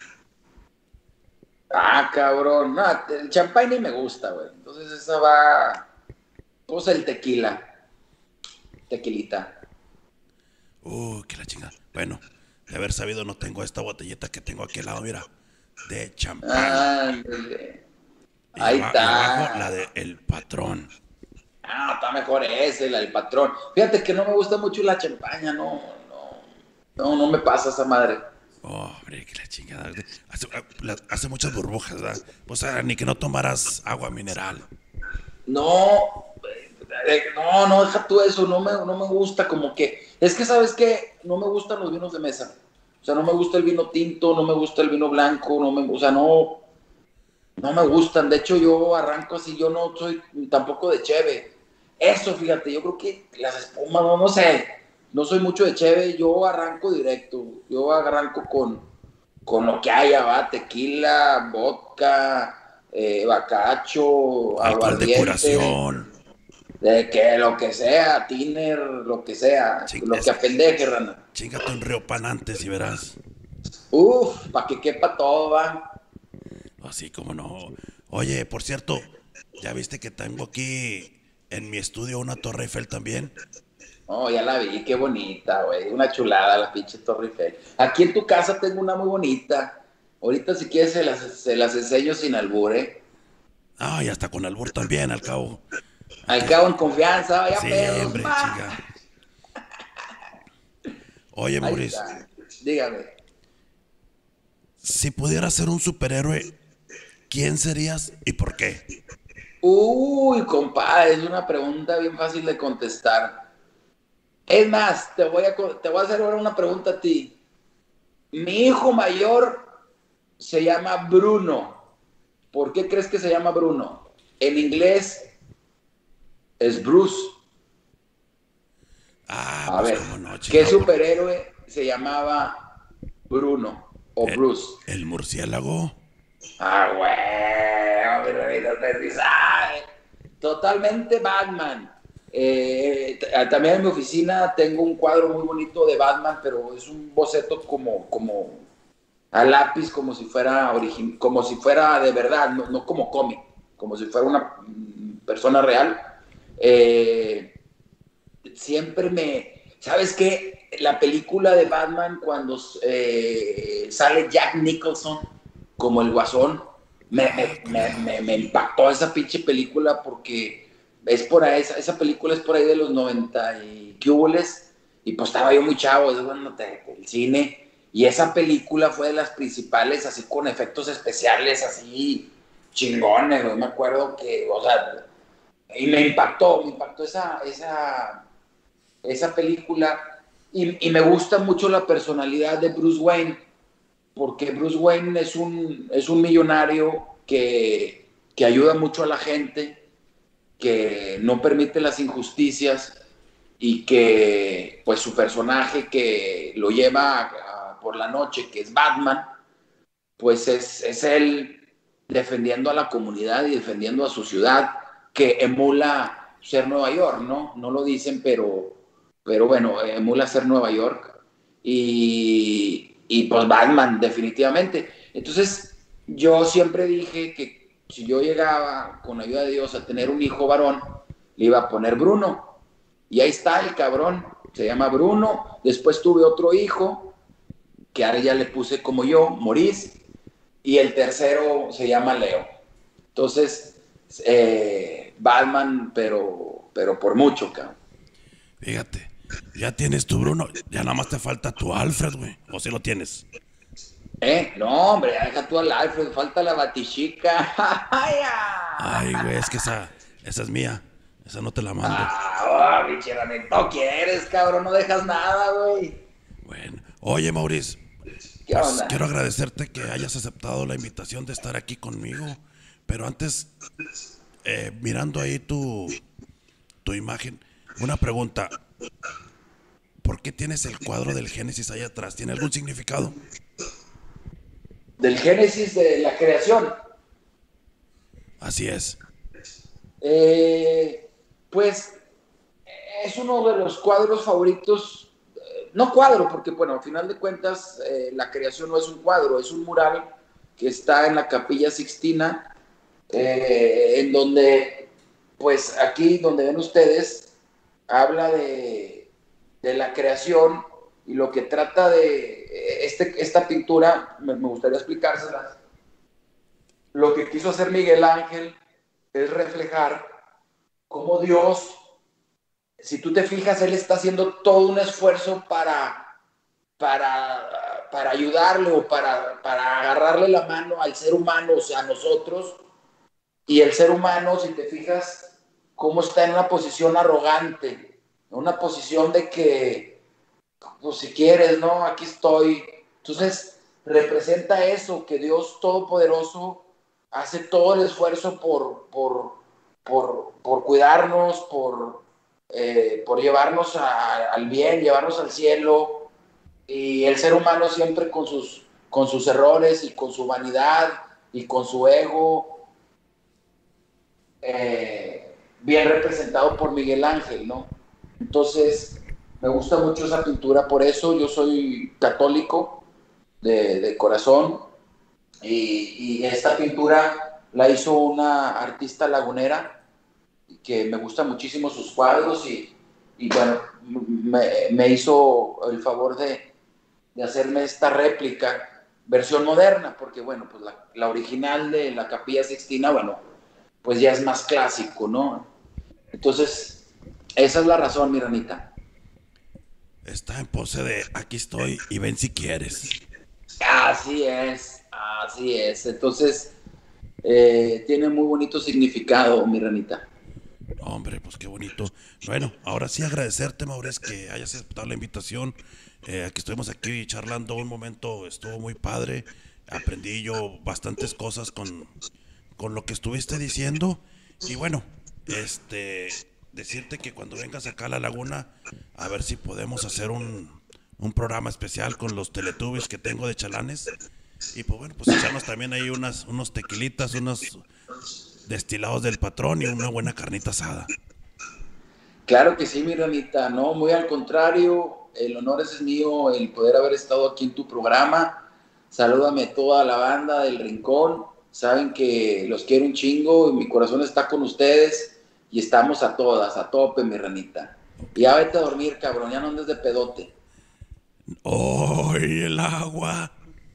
Ah, cabrón. No, el champán ni me gusta, güey. Entonces esa va. Pues el tequila. Tequilita. Que la chingada. Bueno, de haber sabido no tengo esta botellita que tengo aquí al lado, mira, de champán. Ándale. Y, Ahí y abajo la está. de El Patrón. Ah, está mejor ese, el patrón. Fíjate que no me gusta mucho la champaña, no me pasa esa madre. Oh, hombre, que la chingada. Hace muchas burbujas, ¿verdad? Pues ni que no tomaras agua mineral. No, no, deja tú eso, no me gusta como que, es que sabes que no me gustan los vinos de mesa, o sea, no me gusta el vino tinto, no me gusta el vino blanco, o sea, no me gustan, de hecho yo arranco así, yo no soy tampoco de cheve, eso fíjate, yo creo que las espumas, no sé, no soy mucho de cheve, yo arranco directo, yo arranco con lo que haya, va, tequila, vodka, bacacho, Alcohol de aguardiente, curación. de que lo que sea, tiner, lo que sea, lo que apendeje, rana. Chingate un río pan antes y verás. Uf, para que quepa todo, va. Así como no. Oye, por cierto, ¿ya viste que tengo aquí en mi estudio una Torre Eiffel también? Oh, ya la vi, qué bonita, güey. Una chulada la pinche Torre Eiffel. Aquí en tu casa tengo una muy bonita. Ahorita si quieres se las enseño sin albur, ¿eh? Ah, y hasta con albur también, al cabo. Al Aquí es... cabo en confianza, vaya Sí, perros, hombre, va. chinga. Oye, Ahí Maurice, está. Dígame. si pudieras ser un superhéroe, ¿quién serías y por qué? Uy, compadre, es una pregunta bien fácil de contestar. Es más, te voy a hacer ahora una pregunta a ti. Mi hijo mayor se llama Bruno. ¿Por qué crees que se llama Bruno? En inglés es Bruce. Ah, A pues ver, cómo no, ¿qué chingado, por superhéroe se llamaba Bruno o el, Bruce? el murciélago. Ah, güey, me risa. Totalmente Batman. También en mi oficina tengo un cuadro muy bonito de Batman, pero es un boceto como a lápiz, como si fuera de verdad, no como cómic, como si fuera una persona real. Eh, Siempre ¿sabes qué? La película de Batman cuando sale Jack Nicholson como el Guasón, Ah, caray. me impactó esa pinche película porque es por ahí, esa película es por ahí de los 90 y qué huboles, y pues estaba yo muy chavo, es bueno, el cine, y esa película fue de las principales, así con efectos especiales, así chingones, ¿no? Me acuerdo que, o sea, y me impactó esa película, y me gusta mucho la personalidad de Bruce Wayne, porque Bruce Wayne es un millonario que ayuda mucho a la gente, que no permite las injusticias, y que pues su personaje que lo lleva por la noche, que es Batman, pues es él defendiendo a la comunidad y defendiendo a su ciudad, que emula ser Nueva York, ¿no? No lo dicen, pero bueno, emula ser Nueva York. Y pues Batman, definitivamente. Entonces, yo siempre dije que si yo llegaba, con ayuda de Dios, a tener un hijo varón, le iba a poner Bruno. Y ahí está el cabrón, se llama Bruno. Después tuve otro hijo, que ahora ya le puse como yo, Maurice, y el tercero se llama Leo. Entonces, Batman, pero por mucho, cabrón. Fíjate, ya tienes tu Bruno, ya nada más te falta tu Alfred, güey. ¿O si lo tienes? No, hombre, deja tú al Alfred, falta la batichica. Ay, güey, es que esa es mía. Esa no te la mando. Pinche no quieres, cabrón, no dejas nada, güey. Bueno, oye, Maurice, ¿Qué pues onda? quiero agradecerte que hayas aceptado la invitación de estar aquí conmigo. Pero antes, mirando ahí tu imagen, una pregunta. ¿Por qué tienes el cuadro del Génesis ahí atrás? ¿Tiene algún significado? Del Génesis de la creación. Así es. Pues es uno de los cuadros favoritos, no cuadro, porque bueno, al final de cuentas la creación no es un cuadro, es un mural que está en la Capilla Sixtina, en donde, pues aquí donde ven ustedes, habla de la creación y lo que trata de esta pintura, me gustaría explicárselas. Lo que quiso hacer Miguel Ángel es reflejar cómo Dios, si tú te fijas, él está haciendo todo un esfuerzo para ayudarle o para agarrarle la mano al ser humano, o sea, a nosotros. Y el ser humano, si te fijas, cómo está en una posición arrogante, en una posición de que, pues si quieres, ¿no? Aquí estoy. Entonces, representa eso, que Dios Todopoderoso hace todo el esfuerzo por cuidarnos, por llevarnos al bien, llevarnos al cielo, y el ser humano siempre con sus errores y con su vanidad y con su ego, bien representado por Miguel Ángel, ¿no? Entonces, me gusta mucho esa pintura, por eso yo soy católico de corazón, y esta pintura la hizo una artista lagunera que me gusta muchísimo sus cuadros, y bueno, me hizo el favor de hacerme esta réplica, versión moderna, porque bueno, pues la original de la Capilla Sixtina, bueno, pues ya es más clásico, ¿no? Entonces, esa es la razón, mi ranita. Está en pose de aquí estoy y ven si quieres. Así es, así es. Entonces, tiene muy bonito significado, mi ranita. Hombre, pues qué bonito. Bueno, ahora sí agradecerte, Maurice, que hayas aceptado la invitación. Aquí estuvimos aquí charlando un momento, estuvo muy padre. Aprendí yo bastantes cosas con lo que estuviste diciendo. Y bueno, decirte que cuando vengas acá a la laguna, a ver si podemos hacer un programa especial con los Teletubbies que tengo de chalanes. Y pues bueno, pues echarnos también ahí unos tequilitas, unos destilados del patrón y una buena carnita asada. Claro que sí, mi ranita. No, muy al contrario. El honor es mío el poder haber estado aquí en tu programa. Salúdame a toda la banda del Rincón. Saben que los quiero un chingo y mi corazón está con ustedes. Y estamos a todas, a tope, mi ranita. Ok. Y ya vete a dormir, cabrón. Ya no andes de pedote. ¡Ay, el agua!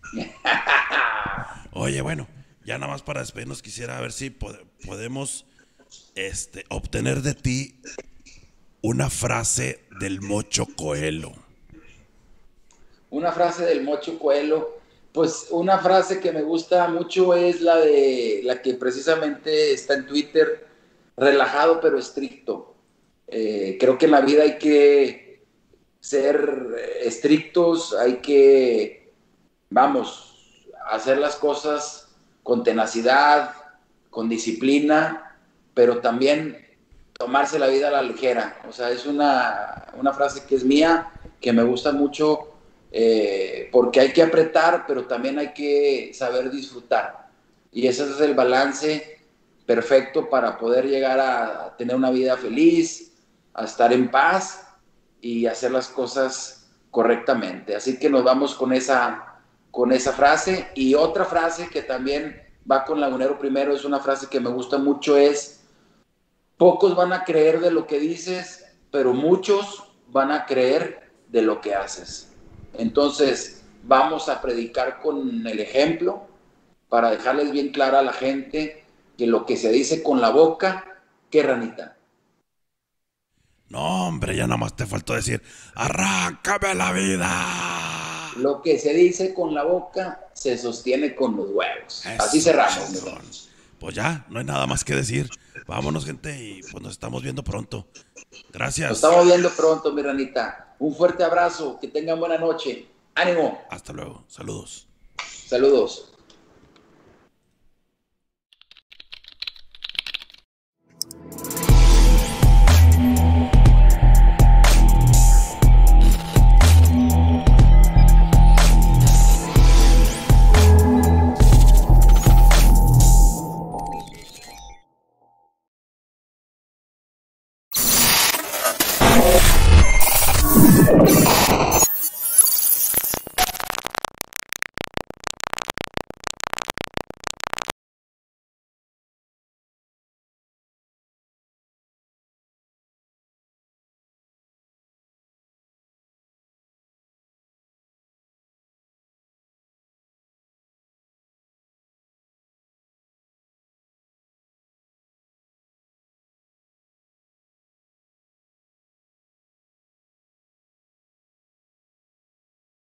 Oye, bueno, ya nada más para despedirnos quisiera ver si podemos obtener de ti una frase del Mocho Coelho. Una frase del Mocho Coelho. Pues una frase que me gusta mucho es la que precisamente está en Twitter, relajado pero estricto. Creo que en la vida hay que ser estrictos, hay que, vamos, hacer las cosas con tenacidad, con disciplina, pero también tomarse la vida a la ligera. O sea, es una frase que es mía, que me gusta mucho, porque hay que apretar, pero también hay que saber disfrutar. Y ese es el balance perfecto para poder llegar a tener una vida feliz, a estar en paz y hacer las cosas correctamente. Así que nos vamos con esa frase. Y otra frase que también va con Lagunero Primero, es una frase que me gusta mucho, es: pocos van a creer de lo que dices, pero muchos van a creer de lo que haces. Entonces, vamos a predicar con el ejemplo para dejarles bien clara a la gente que lo que se dice con la boca, ¿qué, Ranita? No, hombre, ya nada más te faltó decir, arráncame la vida. Lo que se dice con la boca se sostiene con los huevos. Así Eso, cerramos, mi chingón. hermano. Pues ya, no hay nada más que decir. Vámonos, gente, y pues nos estamos viendo pronto. Nos Gracias. estamos viendo pronto, mi Ranita. Un fuerte abrazo, que tengan buena noche. Ánimo. Hasta luego. Saludos. Saludos.